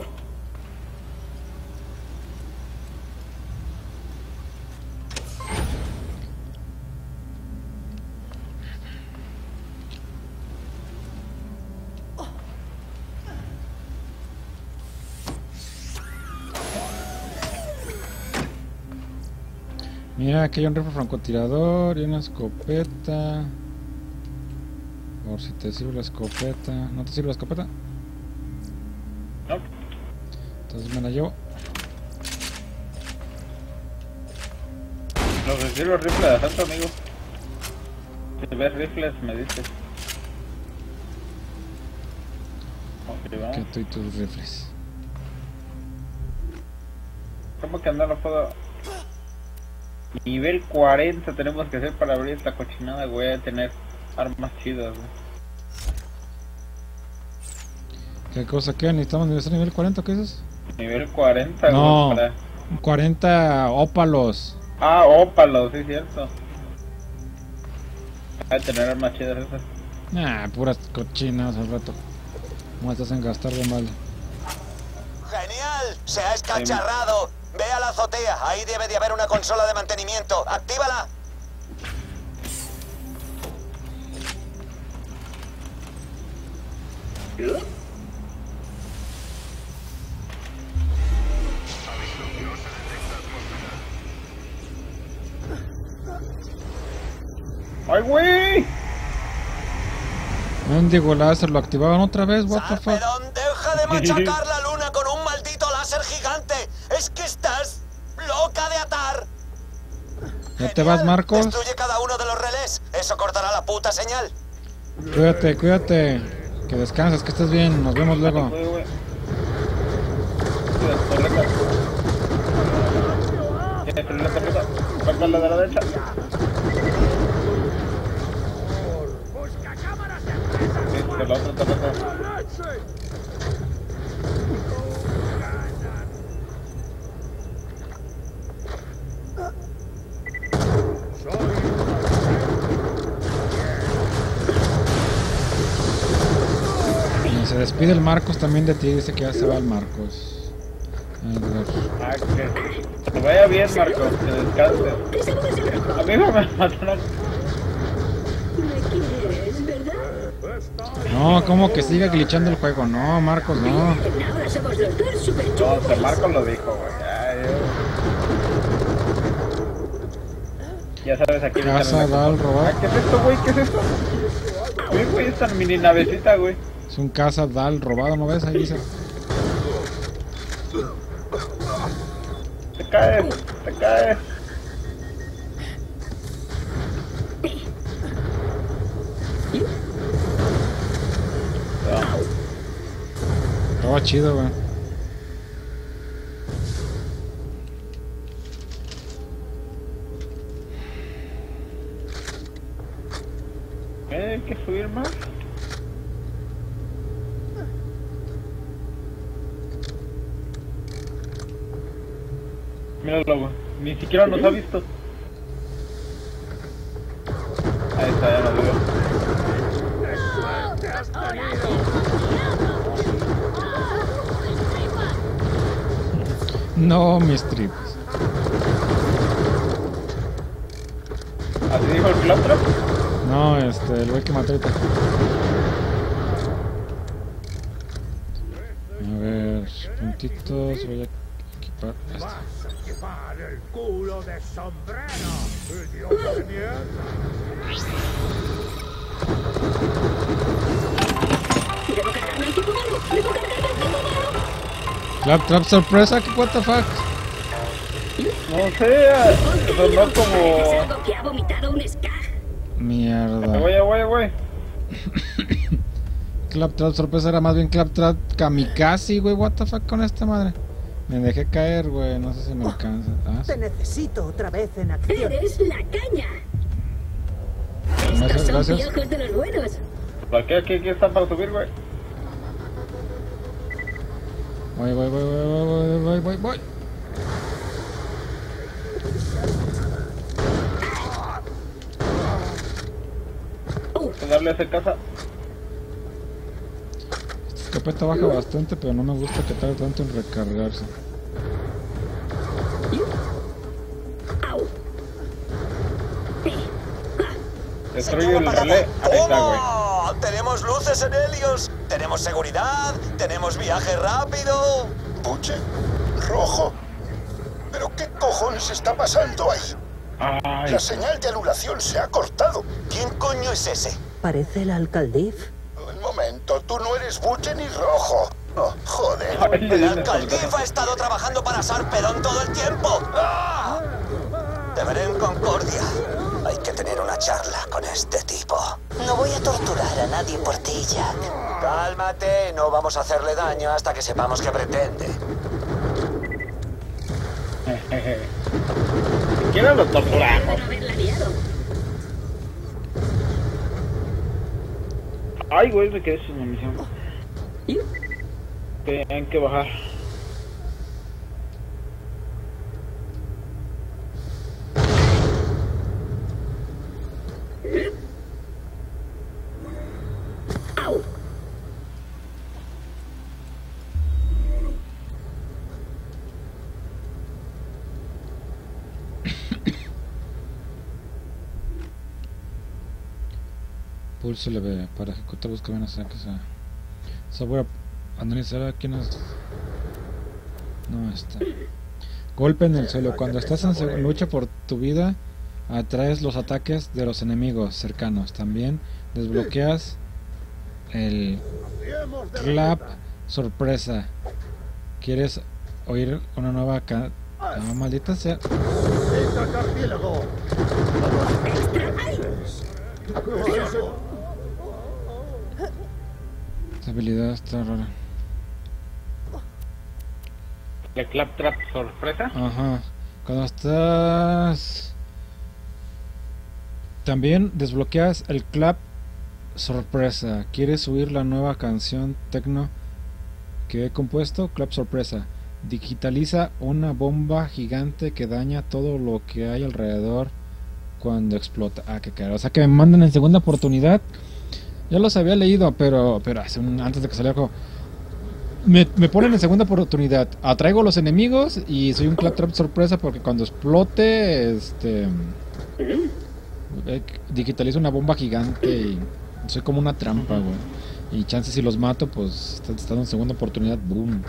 Mira, aquí hay un rifle francotirador y una escopeta. Por si te sirve la escopeta. ¿No te sirve la escopeta?
No.
Entonces me la llevo.
Nos sirve el rifle de asalto, amigo. Si ves rifles, me dices. Ok, vamos.
Que estoy tus rifles.
¿Cómo que no lo puedo? Nivel cuarenta tenemos que hacer para abrir esta cochinada, güey, a tener armas chidas, güey.
¿Qué cosa qué? ¿Necesitamos nivel cuarenta? ¿Qué es eso?
Nivel cuarenta,
no,
güey, para...
cuarenta ópalos.
Ah, ópalos, sí, cierto. Hay que tener armas chidas esas.
Nah, puras cochinas al rato. ¿Cómo estás en gastar de mal?
¡Genial! ¡Se ha escacharrado! Ve a la azotea, ahí debe de haber una consola de mantenimiento. ¡Actívala!
¡Ay, güey!
Mendigo láser, ¿lo activaban otra vez? What the fuck?
Sarpedón, deja de machacar la luna con un maldito láser gigante. Es que estás loca de atar.
¿Ya te vas, Marcos?
Destruye cada uno de los relés. Eso cortará la puta señal.
Cuídate, cuídate. Que descanses, que estés bien. Nos vemos luego.
Falta la de la derecha.
Busca cámaras de empresas.
El otro, el otro.
Y se despide el Marcos también de ti. Dice que ya se va el Marcos.
Ah, que te vaya bien, Marcos. Que descanses. A mí me mataron.
¿Me quieres, verdad?
No, como que siga glitchando el juego. No, Marcos, no.
Ahora somos los dos super
No,
chulos.
que Marcos lo dijo, güey. Ay, ya sabes, aquí
Casa Dal robado.
¿Qué es esto, güey? ¿Qué es esto? Uy, güey, esta mini navecita, güey.
Es un Casa Dal robado, ¿no ves? Ahí dice.
Te caes, te caes.
Estaba chido, güey.
¿Eh? Hay que subir más. Míralo, güey. Ni siquiera nos ha visto. Ahí está, ya nos vio.
No, mis trips.
¿Así dijo el Claptrap?
No, este, el güey que mató ahorita. A ver, puntitos, voy a equipar esto.
Vas a llevar el culo de sombrero, idiota de mierda.
Debo cargarme el tipo malo. Debo cargarme el tipo malo.
Claptrap sorpresa, ¿qué what the fuck?
No sé, sonó
¿Es
como...
algo que ha vomitado un skag?
Mierda.
Güey, güey, güey.
Claptrap sorpresa era más bien Claptrap kamikaze, güey, what the fuck con esta madre. Me dejé caer, güey, no sé si me alcanza. Ah, sí.
Te necesito otra vez en acción.
Eres la caña.
Gracias,
Estos son
gracias.
piojos de los buenos.
¿Para qué? ¿Aquí, aquí está para subir, güey?
Voy, voy, voy, voy, voy, voy, voy, voy.
Hay que darle a esa casa.
Esta escopeta baja bastante, pero no me gusta que tarde tanto en recargarse.
Au.
Destruye el relé. Ahí está, güey.
¡Oh! Tenemos luces en Helios, tenemos seguridad, tenemos viaje rápido.
¿Buche? ¿Rojo? ¿Pero qué cojones está pasando ahí?
Ay,
La señal de anulación se ha cortado. ¿Quién coño es ese?
Parece el alcaldif.
Un momento, tú no eres buche ni rojo. Oh, joder.
ay,
El alcaldif ha estado trabajando para Sarpedón todo el tiempo. ¡Ah! Te veré en Concordia. Hay que tener una charla con este tipo.
No voy a torturar a nadie por ti, Jack.
Cálmate, no vamos a hacerle daño hasta que sepamos qué pretende.
si quieres lo torturamos.
Deben haberla liado.
Ay, güey, me quedé sin munición. Tienen que bajar.
Au.
Pulso L B para ejecutar los caminos que sea. Software analizar a quienes. No está. Golpe en el suelo. Cuando estás en lucha por tu vida, atraes los ataques de los enemigos cercanos. También desbloqueas el clap sorpresa. ¿Quieres oír una nueva ca ah, maldita sea? Esta habilidad está rara.
¿El claptrap sorpresa?
Ajá. Cuando estás... También desbloqueas el clap sorpresa. ¿Quieres subir la nueva canción techno que he compuesto? Clap sorpresa. Digitaliza una bomba gigante que daña todo lo que hay alrededor cuando explota. Ah, qué caro. O sea que me mandan en segunda oportunidad. Ya los había leído, pero pero hace un, antes de que saliera el juego. Me, me ponen en segunda oportunidad. Atraigo a los enemigos y soy un claptrap sorpresa porque cuando explote, este... Eh, digitalizo una bomba gigante y soy como una trampa, güey. Y chances si los mato, pues están en segunda oportunidad, boom.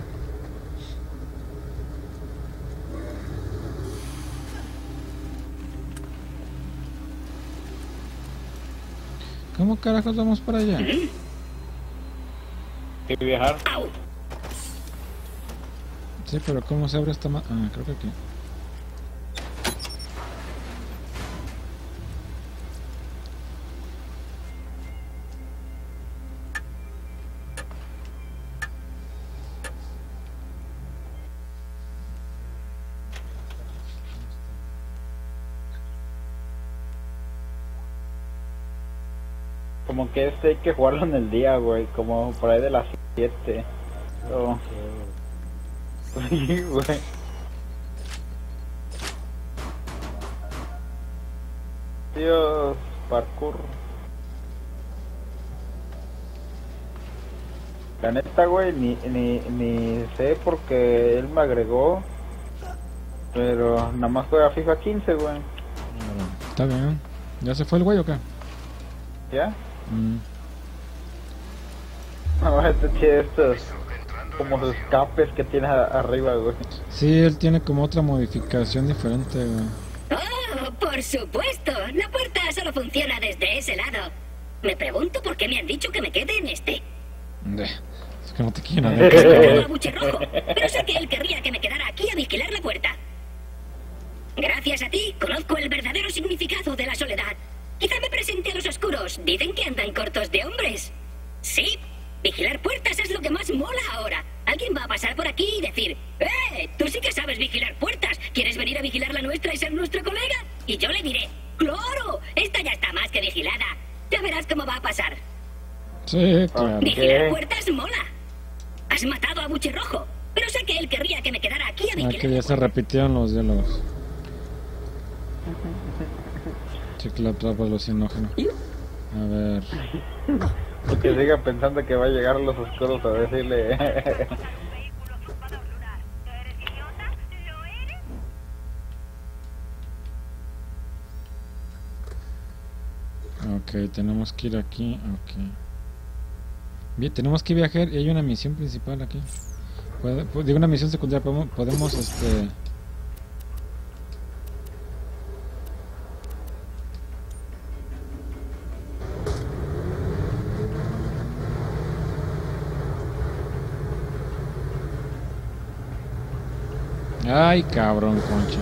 ¿Cómo carajos vamos para allá?
Hay que viajar.
Sí, pero ¿cómo se abre esta ma... Ah, creo que aquí.
Como que este hay que jugarlo en el día, güey, como por ahí de las siete. Oh. Sí, güey. Dios, parkour. La neta, güey, ni, ni, ni sé porque él me agregó. Pero nada más juega FIFA quince, güey.
Está bien. ¿Ya se fue el güey o qué?
¿Ya?
Mm.
No, este che, estos como los escapes que tiene a- arriba, güey.
Sí, él tiene como otra modificación diferente, güey.
¡Oh, por supuesto! La puerta solo funciona desde ese lado. Me pregunto por qué me han dicho que me quede en este.
De- Es que no te quieren
He
adentro,
matado a
cabrón.
Bucherrojo, pero sé que él querría que me quedara aquí a vigilar la puerta. Gracias a ti, conozco el verdadero significado de la soledad. Quizá me presente a los oscuros. Dicen que andan cortos de hombres. Sí, vigilar puertas es lo que más mola ahora. Alguien va a pasar por aquí y decir: ¡Eh! Tú sí que sabes vigilar puertas. ¿Quieres venir a vigilar la nuestra y ser nuestro colega? Y yo le diré: ¡Claro! Esta ya está más que vigilada. Ya verás cómo va a pasar.
Sí, claro.
Vigilar puertas mola. Has matado a Bucherrojo, pero sé que él querría que me quedara aquí a
Ah,
vigilar.
que ya se repitieron los diálogos. Sí, que la atrapa alucinógeno. A ver.
Y que siga pensando que va a llegar los oscuros a decirle.
Ok, tenemos que ir aquí. Ok. Bien, tenemos que viajar y hay una misión principal aquí. Puede- pu- digo, una misión secundaria. Podemos, podemos este. Ay, cabrón, Concha.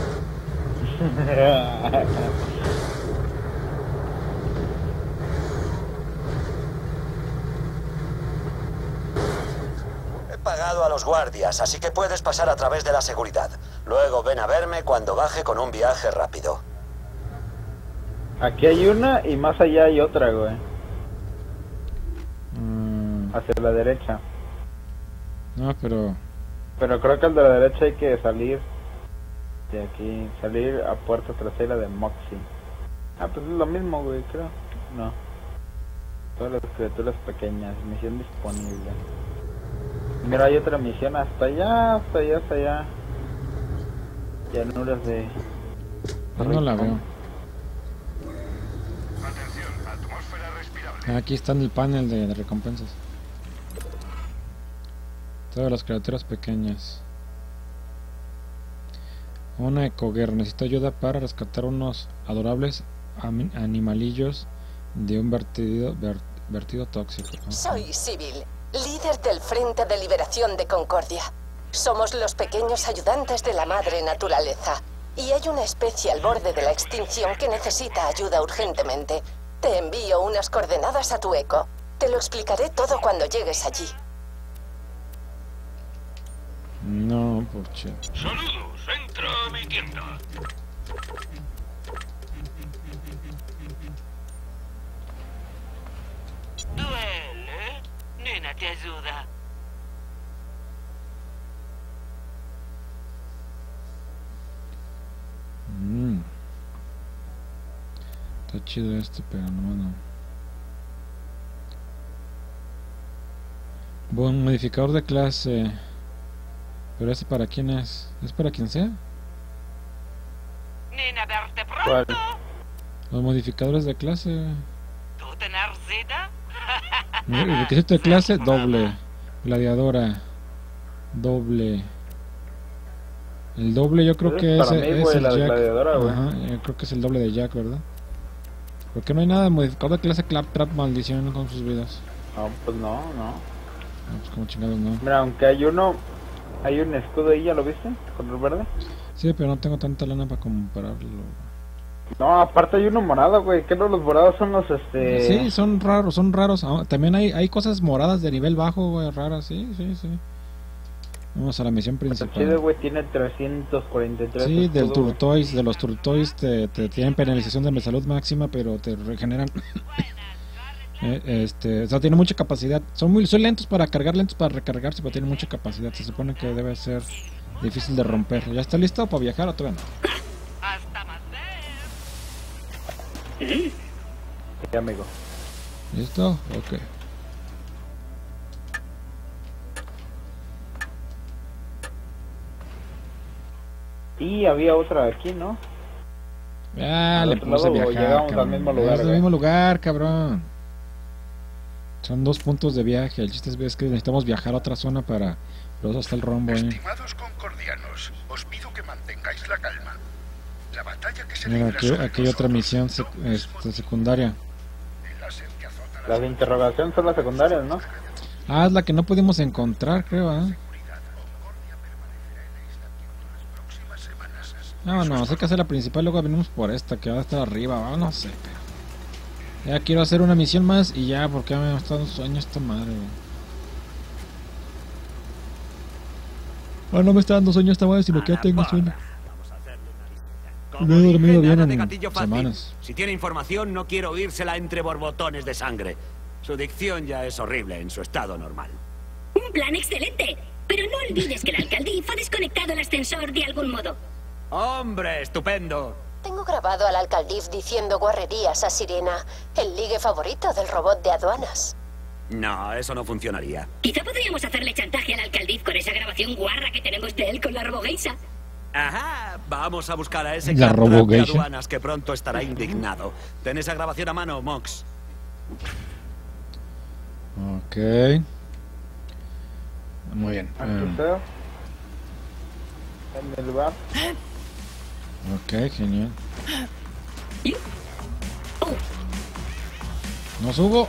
He pagado a los guardias, así que puedes pasar a través de la seguridad. Luego ven a verme cuando baje con un viaje rápido.
Aquí hay una y más allá hay otra, güey.
Mm,
Hacia la derecha.
no, pero...
Pero creo que al de la derecha hay que salir de aquí, salir a puerta trasera de Moxie. Ah, pues es lo mismo, güey, creo. No. Todas las criaturas pequeñas, misión disponible. Mira, hay otra misión hasta allá, hasta allá, hasta allá. Llanuras de...
Yo no la veo.
Atención, atmósfera respirable.
Aquí está en el panel de, de recompensas. Todas las criaturas pequeñas. Una ecoguerra. Necesito ayuda para rescatar unos adorables animalillos de un vertido, ver, vertido tóxico. Oh.
Soy Sibyl, líder del Frente de Liberación de Concordia. Somos los pequeños ayudantes de la madre naturaleza. Y hay una especie al borde de la extinción que necesita ayuda urgentemente. Te envío unas coordenadas a tu eco. Te lo explicaré todo cuando llegues allí.
No, porche.
Saludos, entra a mi tienda.
Duele. Nena te ayuda.
Mm. Está chido este, pero no, no. Buen modificador de clase. Pero ese para quién es? ¿Es para quien sea?
Nena, verte pronto.
Los modificadores de clase.
¿Tú tener cita?
El requisito de clase, doble. Gladiadora. Doble. El doble yo creo que es,
para mí,
es
güey,
el
la de
Jack.
gladiadora, güey.
Ajá, yo creo que es el doble de Jack, ¿verdad? Porque no hay nada de modificador de clase Claptrap maldición con sus vidas.
No, pues no, no.
No, pues como chingados no.
Mira, aunque hay uno, hay un escudo ahí, ¿ya lo viste? Color verde.
Sí, pero no tengo tanta lana para compararlo.
No, aparte hay uno morado, güey. ¿Qué no? Los morados son los, este...
Sí, son raros, son raros. Ah, también hay, hay cosas moradas de nivel bajo, güey, raras, sí, sí, sí. Vamos a la misión principal.
Chido, güey, tiene trescientos cuarenta y tres.
Sí, del
escudo,
Turtoise, de los Turtoise te, te tienen penalización de salud máxima, pero te regeneran. eh, este, o sea, tiene mucha capacidad. Son muy, son lentos para cargar, lentos para recargarse, pero tienen mucha capacidad. Se supone que debe ser difícil de romper. ¿Ya está listo para viajar o todavía no?
Hasta más
Sí, amigo.
¿Listo? Ok.
Y había otra aquí, ¿no?
Ah,
Al
le
otro
puse
lado,
viajar,
llegamos al
cabrón.
mismo lugar,
Es el
güey.
mismo lugar, cabrón. Son dos puntos de viaje. El chiste es que necesitamos viajar a otra zona para... Pero eso está el rombo, eh.
Estimados concordianos, os pido que mantengáis la calma. La batalla que se
Mira,
libra
aquí,
sobre
aquí hay otra
nosotros
misión sec-
no es
este, secundaria.
el láser que azota la
Las de interrogación son las secundarias, ¿no?
Ah, es la que no pudimos encontrar, creo, ¿eh?
seguridad. Concordia permanecerá en la isla por las próximas semanas.
No, no, sé que hacer la principal, luego venimos por esta, que va a estar arriba, ah, no sé, pero... Ya quiero hacer una misión más y ya, porque me está dando sueño esta madre, güey. Ah, no me está dando sueño esta madre, sino que ya tengo sueño. No he dormido bien
nada de
en
gatillo fácil.
semanas.
Si tiene información, no quiero oírsela entre borbotones de sangre. Su dicción ya es horrible en su estado normal.
Un plan excelente. Pero no olvides que el alcaldif ha desconectado el ascensor de algún modo.
¡Hombre, estupendo!
Tengo grabado al alcaldif diciendo guarrerías a Sirena, el ligue favorito del robot de aduanas.
No, eso no funcionaría.
Quizá podríamos hacerle chantaje al alcaldif con esa grabación guarra que tenemos de él con la robogeisa.
Ajá, vamos a buscar a ese
La
claptrap de
robogeisha.
aduanas que pronto estará indignado. Ten esa grabación a mano, Mox.
Ok. Muy bien.
Aquí
eh,
está. En el bar.
ok, genial. No subo.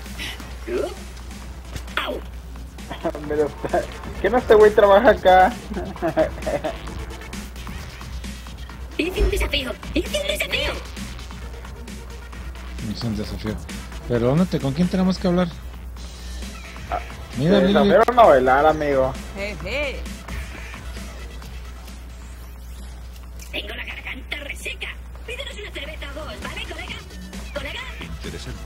Mira, está- ¿qué no este güey trabaja acá?
Hice un desafío. Hice un desafío.
Es un desafío. Pero ¿dónde te, con quién tenemos que hablar? Mira,
Te
Lili.
desafíaron a bailar, amigo.
Jeje.
Tengo la garganta reseca. Pídenos una cerveza o dos, ¿vale, colega? ¿Colega?
Interesante.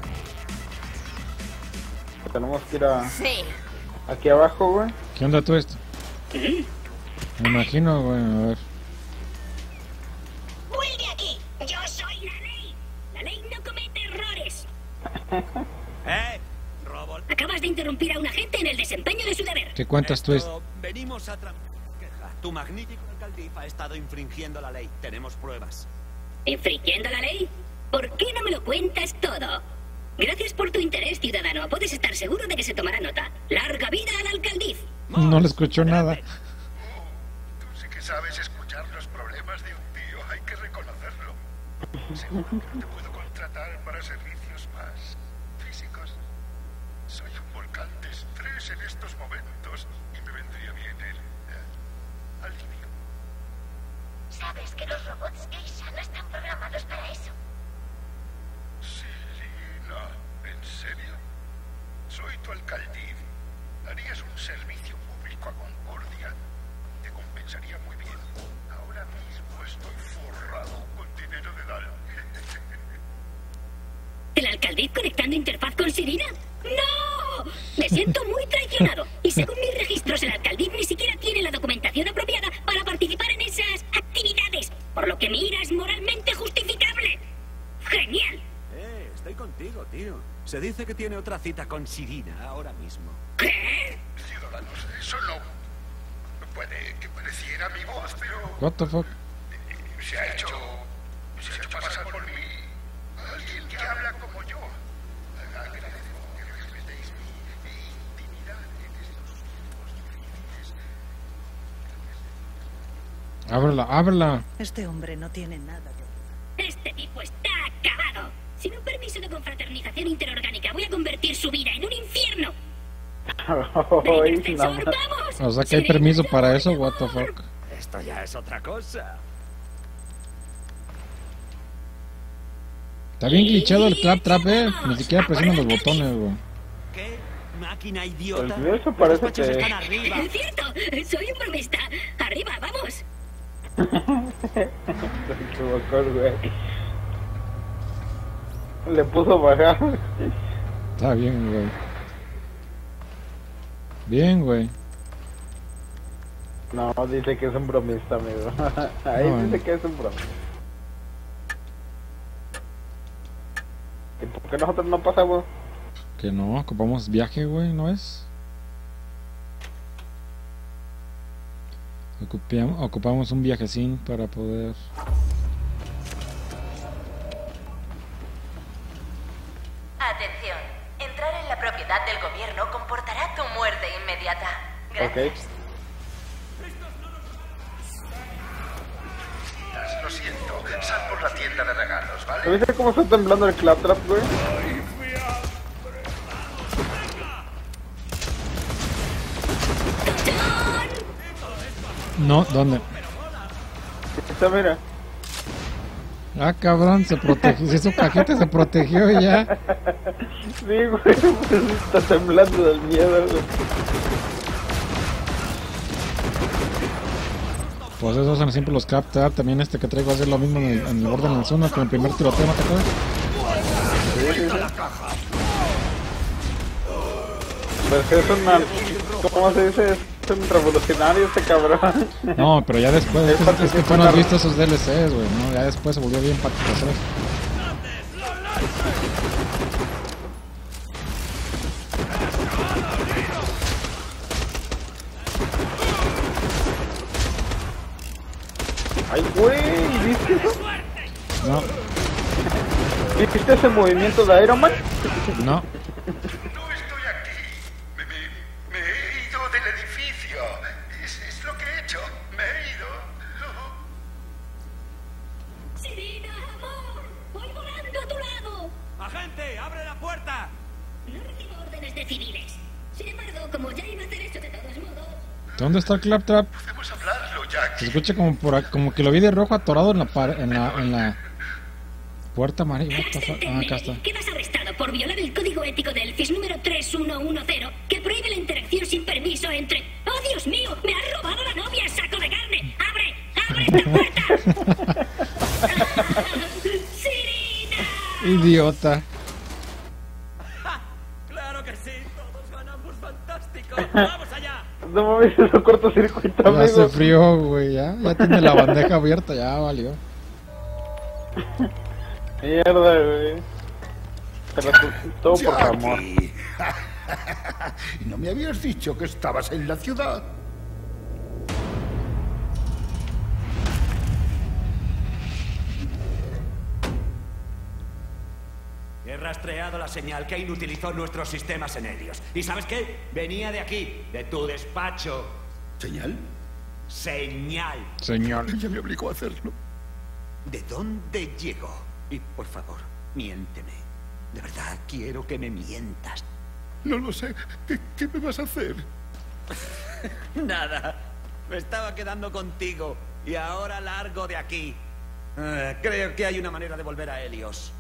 Tenemos que ir a...
Sí.
Aquí abajo, güey.
¿Qué onda tú esto? Me imagino, güey, a ver.
¡Vuelve aquí! ¡Yo soy la ley! ¡La ley no comete errores!
¡Eh! Robo.
Acabas de interrumpir a un agente en el desempeño de su deber.
¿Qué cuentas tú esto?
Venimos a tra... queja. Tu magnífico alcaldif ha estado infringiendo la ley. Tenemos pruebas.
¿Infringiendo la ley? ¿Por qué no me lo cuentas todo? Gracias por tu interés, ciudadano. Puedes estar seguro de que se tomará nota. ¡Larga vida al alcaldif!
No le escuchó nada.
Tú sí que sabes escuchar los problemas de un tío, hay que reconocerlo. Seguro que no te puedo contratar para servicios más físicos. Soy un volcán de estrés en estos momentos y me vendría bien el eh, alivio.
Sabes que los robots Geisha no están programados para eso.
Sirina, ¿en serio? Soy tu alcaldif. Harías un servicio público a Concordia. Te compensaría muy bien. Ahora mismo estoy forrado con dinero de Dal.
¿El alcaldif conectando interfaz con Sirina? ¡No! Me siento muy traicionado. Y según mis registros, el alcaldif ni siquiera tiene la documentación apropiada para participar en esas actividades. Por lo que mi ira es moralmente justificable. ¡Genial!
Eh, estoy contigo, tío. Se dice que tiene otra cita con Sirina ahora mismo.
¿Qué?
Ciudadanos, eso no... Puede que pareciera mi voz, pero...
What the fuck?
Se ha hecho... Se ha hecho pasar por mí. Alguien que habla como yo. Agradezco que respetéis mi, mi intimidad en estos tiempos difíciles.
Ábrela, ábrela.
Este hombre no tiene nada de...
Este tipo está acabado. Sin un permiso de confraternización interorgánica, voy a convertir su vida en un infierno.
Ay,
Defensor,
no.
¡vamos!
O sea que hay permiso para eso, what the fuck.
Esto ya es otra cosa.
Está bien glitchado el claptrap, eh. Ni siquiera presiona los botones, güey.
¿Qué? ¿Máquina idiota?
El mío eso
Los
parece
despachos
que...
están arriba.
Es cierto, soy un bromista. Arriba, vamos.
Se equivocó, güey. Le puso bajar.
Está bien, güey. Bien, güey.
No, dice que es un bromista, amigo. Ahí
No,
dice
no.
que es un bromista. ¿Y por qué nosotros no pasamos?
Que no, ocupamos viaje, güey, ¿no es? Ocupiam- ocupamos un viajecín para poder...
Atención, entrar en la propiedad del gobierno comportará tu muerte inmediata. Gracias.
Ok.
Lo siento, sal por la tienda de regalos, ¿vale?
¿Viste cómo está temblando el claptrap, güey?
No, ¿dónde?
Está, mira.
Ah, cabrón, se protegió. Si su cajita se protegió ya.
Sí, güey, pues está temblando del miedo, güey.
Pues esos son siempre los claptrap. También este que traigo va a hacer lo mismo en el, en el Borderlands uno con el primer tiroteo, ¿no te acuerdas?
Sí, sí, sí. Pues es una... ¿Cómo se dice? Es un revolucionario este cabrón.
No, pero ya después, es que, es que tú no has visto esos D L Cs, güey, ¿no? Ya después se volvió bien patricoso.
Ay, güey, ¿viste eso?
No,
¿Viste ese movimiento de Iron Man?
no.
No estoy aquí. Me, me, me he ido del edificio. Es, es lo que he hecho. Me he ido.
Sirina, amor, voy volando a tu lado.
¡Agente, abre la puerta!
No recibo órdenes de civiles. Sin embargo, como ya iba a hacer eso de todos modos...
¿Dónde está el Claptrap?
Podemos hablarlo, Jack.
Se escucha como por aquí, como que lo vi de rojo atorado en la par, en la en la puerta amarilla. Ah, acá está.
Quedas arrestado por violar el código ético del F I S número tres uno uno cero que prohíbe la interacción sin permiso entre... ¡Oh, Dios mío! ¡Me has robado la novia, saco de carne! ¡Abre! ¡Abre esta puerta! ¡Sirina!
Idiota.
¡Claro que sí! ¡Todos ganamos fantástico! ¡Vamos allá!
No mames, eso cortocircuito,
Ya
amigo.
se frió, güey, ya. Ya tiene la bandeja abierta, ya valió.
Mierda, güey. Pero todo por amor.
Jackie. ¿No me habías dicho que estabas en la ciudad?
He rastreado la señal que inutilizó nuestros sistemas aéreos. ¿Y sabes qué? Venía de aquí, de tu despacho.
¿Señal?
Señal.
Señor.
Ella me obligó a hacerlo.
¿De dónde llegó? Y por favor, miénteme. De verdad, quiero que me mientas.
No lo sé. ¿Qué, qué me vas a hacer?
Nada. Me estaba quedando contigo y ahora largo de aquí. Ah, creo que hay una manera de volver a Helios.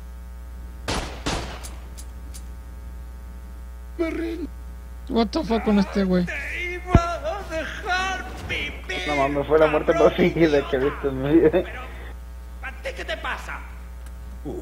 Me rindo.
What the fuck con este güey.
¡Te iba a dejar vivir!
No mames, fue la muerte más fingida que he visto en mi vida.
Pero, ¿a ti qué te pasa? Uh,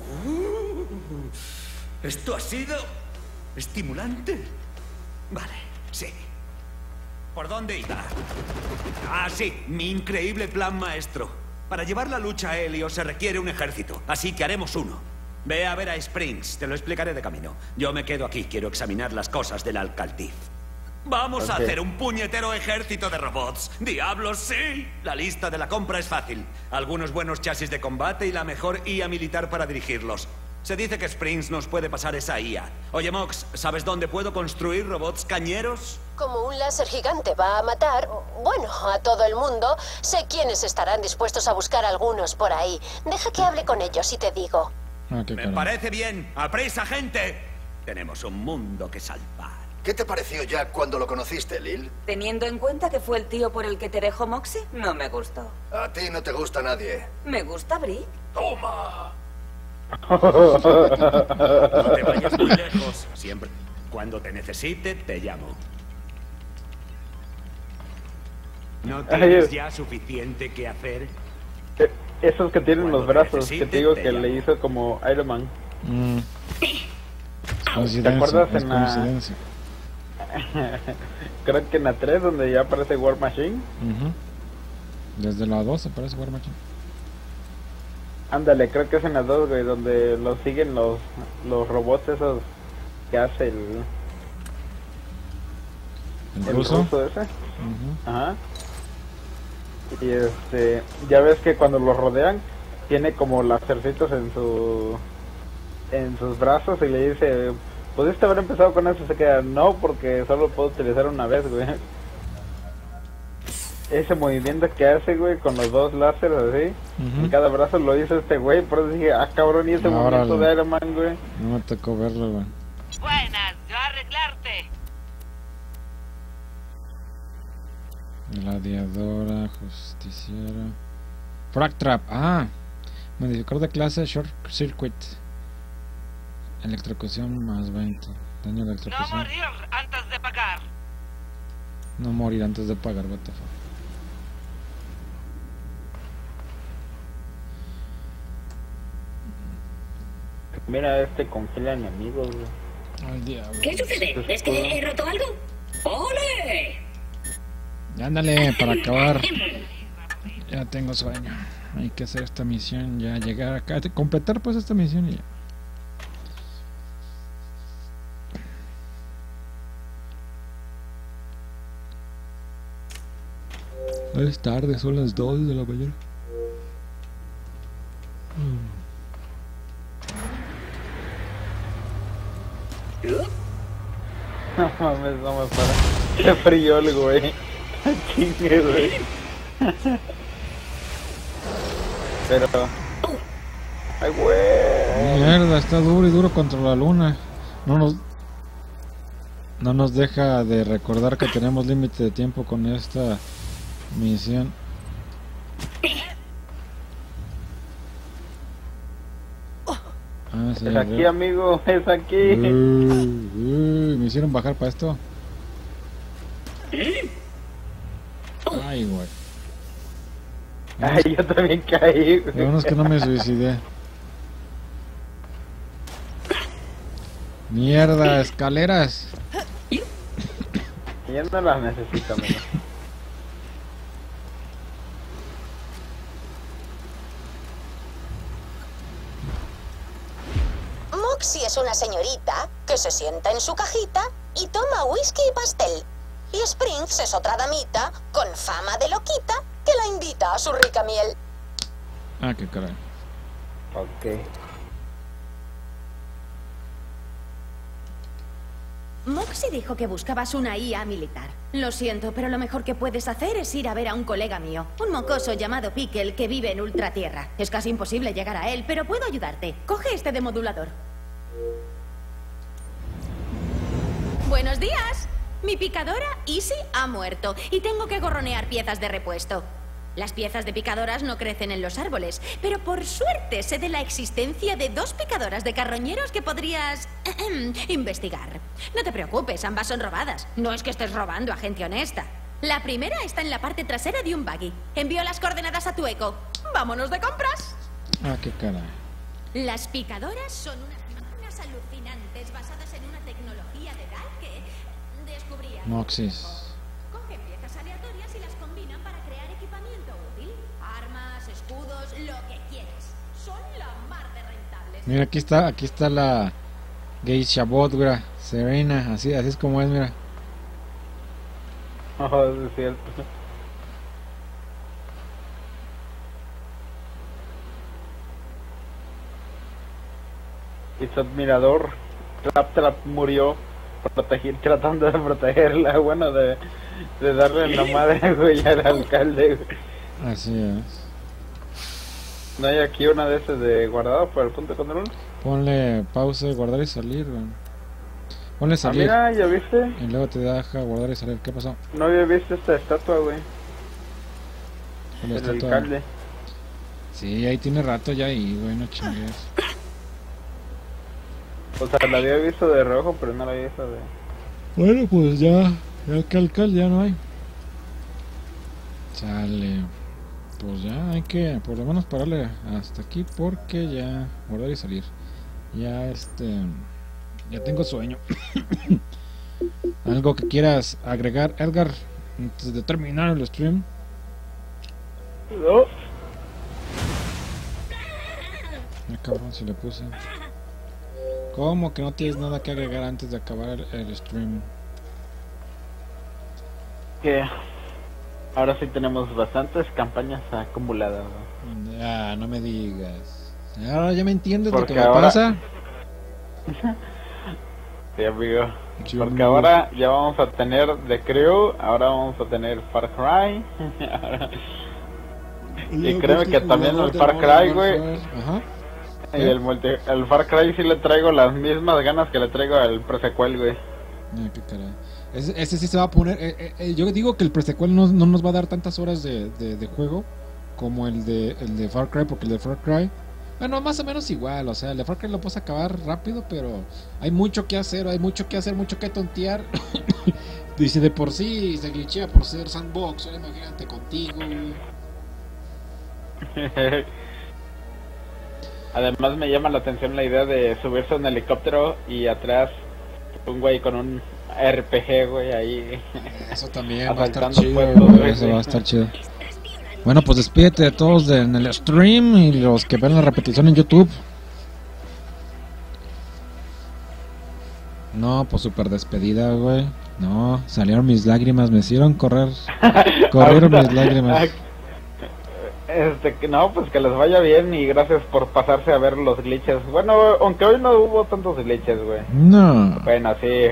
¿Esto ha sido estimulante? Vale, sí. ¿Por dónde iba? Ah, sí, mi increíble plan maestro. Para llevar la lucha a Helios se requiere un ejército, así que haremos uno. Ve a ver a Springs, te lo explicaré de camino. Yo me quedo aquí, quiero examinar las cosas del alcaldiz. Vamos okay. a hacer un puñetero ejército de robots. ¡Diablos, sí! La lista de la compra es fácil. Algunos buenos chasis de combate y la mejor I A militar para dirigirlos. Se dice que Springs nos puede pasar esa I A. Oye, Mox, ¿sabes dónde puedo construir robots cañeros?
Como un láser gigante va a matar, bueno, a todo el mundo, sé quiénes estarán dispuestos a buscar algunos por ahí. Deja que hable con ellos y te digo.
Ah, qué
Me
carajo.
parece bien. ¡A prisa, gente! Tenemos un mundo que salvar.
¿Qué te pareció Jack cuando lo conociste, Lil?
Teniendo en cuenta que fue el tío por el que te dejó Moxie, no me gustó.
A ti no te gusta nadie.
¿Me gusta Brick?
¡Toma!
No te vayas muy lejos. Siempre. Cuando te necesite, te llamo. ¿No tienes ya suficiente que hacer?
Esos que tienen
Cuando
los brazos,
necesite,
que te digo
te
que
llamo.
le hizo como Iron Man.
Mm.
¿Te acuerdas
Es
en la...
coincidencia.
Creo que en la tres, donde ya aparece War Machine.
Ujú. Desde la dos aparece War Machine.
Ándale, creo que es en la dos, güey, donde los siguen los, los robots esos que hace el...
¿El ruso?
ese.
Ujú.
Ajá. Y este, ya ves que cuando los rodean, tiene como lacercitos en su... en sus brazos y le dice... ¿Pudiste haber empezado con eso? Se queda, no, porque solo puedo utilizar una vez, güey. Ese movimiento que hace, güey, con los dos láseres así,
Ujú.
en cada brazo lo hizo este güey, por eso dije, ah, cabrón, y ese
Órale.
movimiento de Iron Man, güey.
No me tocó verlo, güey.
Buenas, yo a arreglarte.
Gladiadora, justiciera. Frag Trap, ah. Modificador de clase Short Circuit. Electrocución más veinte. Daño de
No
electrocución.
morir antes de pagar.
No morir antes de pagar, what the fuck.
Mira, este congela enemigos, güey.
Ay, diablo.
¿Qué sucede? ¿Es que he roto algo? ¡Ole!
Ándale, para acabar. Ya tengo sueño. Hay que hacer esta misión, ya llegar acá, completar pues esta misión y ya. Es tarde, son las dos de la mañana.
No mames, no me para. Qué frío el güey. Chingue, güey. Pero... ¡ay, güey!
Mierda, está duro y duro contra la luna. No nos... no nos deja de recordar que tenemos límite de tiempo con esta misión. Ah, sí,
es aquí, amigo, es aquí.
Uy, uy, me hicieron bajar para esto. Ay, güey.
Ay, yo también caí.
Lo bueno es que no me suicidé. Mierda, escaleras.
Ya no las necesito, amigo.
Moxie es una señorita que se sienta en su cajita y toma whisky y pastel. Y Springs es otra damita con fama de loquita que la invita a su rica miel.
Ah, qué caray.
Ok.
Moxie dijo que buscabas una I A militar. Lo siento, pero lo mejor que puedes hacer es ir a ver a un colega mío, un mocoso llamado Pickle que vive en Ultratierra. Es casi imposible llegar a él, pero puedo ayudarte. Coge este demodulador. Buenos días. Mi picadora Easy ha muerto y tengo que gorronear piezas de repuesto. Las piezas de picadoras no crecen en los árboles, pero por suerte sé de la existencia de dos picadoras de carroñeros que podrías investigar. No te preocupes, ambas son robadas. No es que estés robando a gente honesta. La primera está en la parte trasera de un buggy. Envío las coordenadas a tu eco. ¡Vámonos de compras!
Ah, qué caray.
Las picadoras son unas máquinas alucinantes basadas en una tecnología de edad que descubría.
Moxis.
Cogen piezas aleatorias y las combinan para crear equipamiento útil. Armas, escudos, lo que quieras. Son la mar de rentables.
Mira, aquí está, aquí está la Geisha Bot, güey. Serena, así, así es como es, mira.
Oh, es cierto. Y su admirador Trap Trap murió protegir, tratando de protegerla, bueno, de, de darle la madre, güey, al alcalde, güey.
Así es.
¿No hay aquí una de esas de guardado por el punto de control?
Ponle pausa, guardar y salir, güey. Ponle salir.
Ah, mira, ¿ya viste?
Y luego te deja guardar y salir. ¿Qué pasó?
No había visto esta estatua, güey.
El
El
estatua.
alcalde.
Sí, ahí tiene rato ya ahí, güey, no chingues.
O sea, la había visto de rojo, pero no la había visto de...
Bueno, pues ya, ya que alcalde ya no hay. Sale. Pues ya hay que, por lo menos pararle hasta aquí porque ya, guardar y salir. Ya este, ya tengo sueño. ¿Algo que quieras agregar, Edgar, antes de terminar el stream?
No.
Ah, cabrón, si le puse. ¿Cómo que no tienes nada que agregar antes de acabar el, el stream?
Que ahora sí tenemos bastantes campañas acumuladas, ¿no?
Ah, no me digas. Ahora ya me entiendes
Porque
lo que me
ahora...
pasa.
Sí, amigo. Porque ahora ya vamos a tener The Crew, ahora vamos a tener Far Cry. Y créeme que también el Far Cry, güey.
Ajá.
Y el, multi, el Far Cry sí le traigo las mismas ganas que le traigo al pre-sequel, güey.
Ay, qué caray. Ese, ese sí se va a poner. Eh, eh, yo digo que el pre-sequel no, no nos va a dar tantas horas de, de, de juego como el de, el de Far Cry, porque el de Far Cry, bueno, más o menos igual. O sea, el de Far Cry lo puedes acabar rápido, pero hay mucho que hacer, hay mucho que hacer, mucho que tontear. Dice de por sí, se glitchea por ser sandbox. Ahora imagínate contigo.
Además me llama la atención la idea de subirse a un helicóptero y atrás un güey con un R P G, güey, ahí.
Eso también va a estar chido,
pueblos,
güey, eso va a estar chido. Bueno, pues despídete de todos de, en el stream y los que ven la repetición en YouTube. No, pues super despedida, güey. No, salieron mis lágrimas, me hicieron correr. Corrieron mis lágrimas.
Este, que no, pues que les vaya bien y gracias por pasarse a ver los glitches. Bueno, aunque hoy no hubo tantos glitches, güey.
No.
Bueno, sí.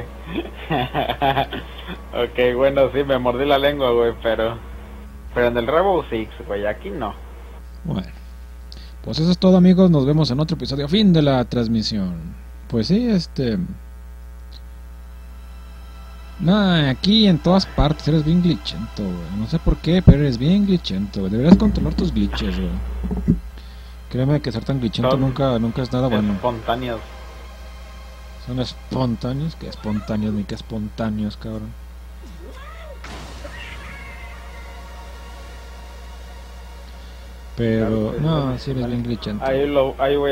Ok, bueno, sí, me mordí la lengua, güey, pero... Pero en el Rainbow Six, güey, aquí no.
Bueno. Pues eso es todo, amigos. Nos vemos en otro episodio. Fin de la transmisión. Pues sí, este... No, aquí en todas partes eres bien glitchento, güey. No sé por qué, pero eres bien glitchento, güey. Deberías controlar tus glitches, güey. Créeme que ser tan glitchento
Son
nunca, nunca es nada bueno.
Espontáneos.
Son espontáneos, que espontáneos, ni que espontáneos, cabrón. Pero, no, si eres bien glitchento.
Ahí, lo, ahí voy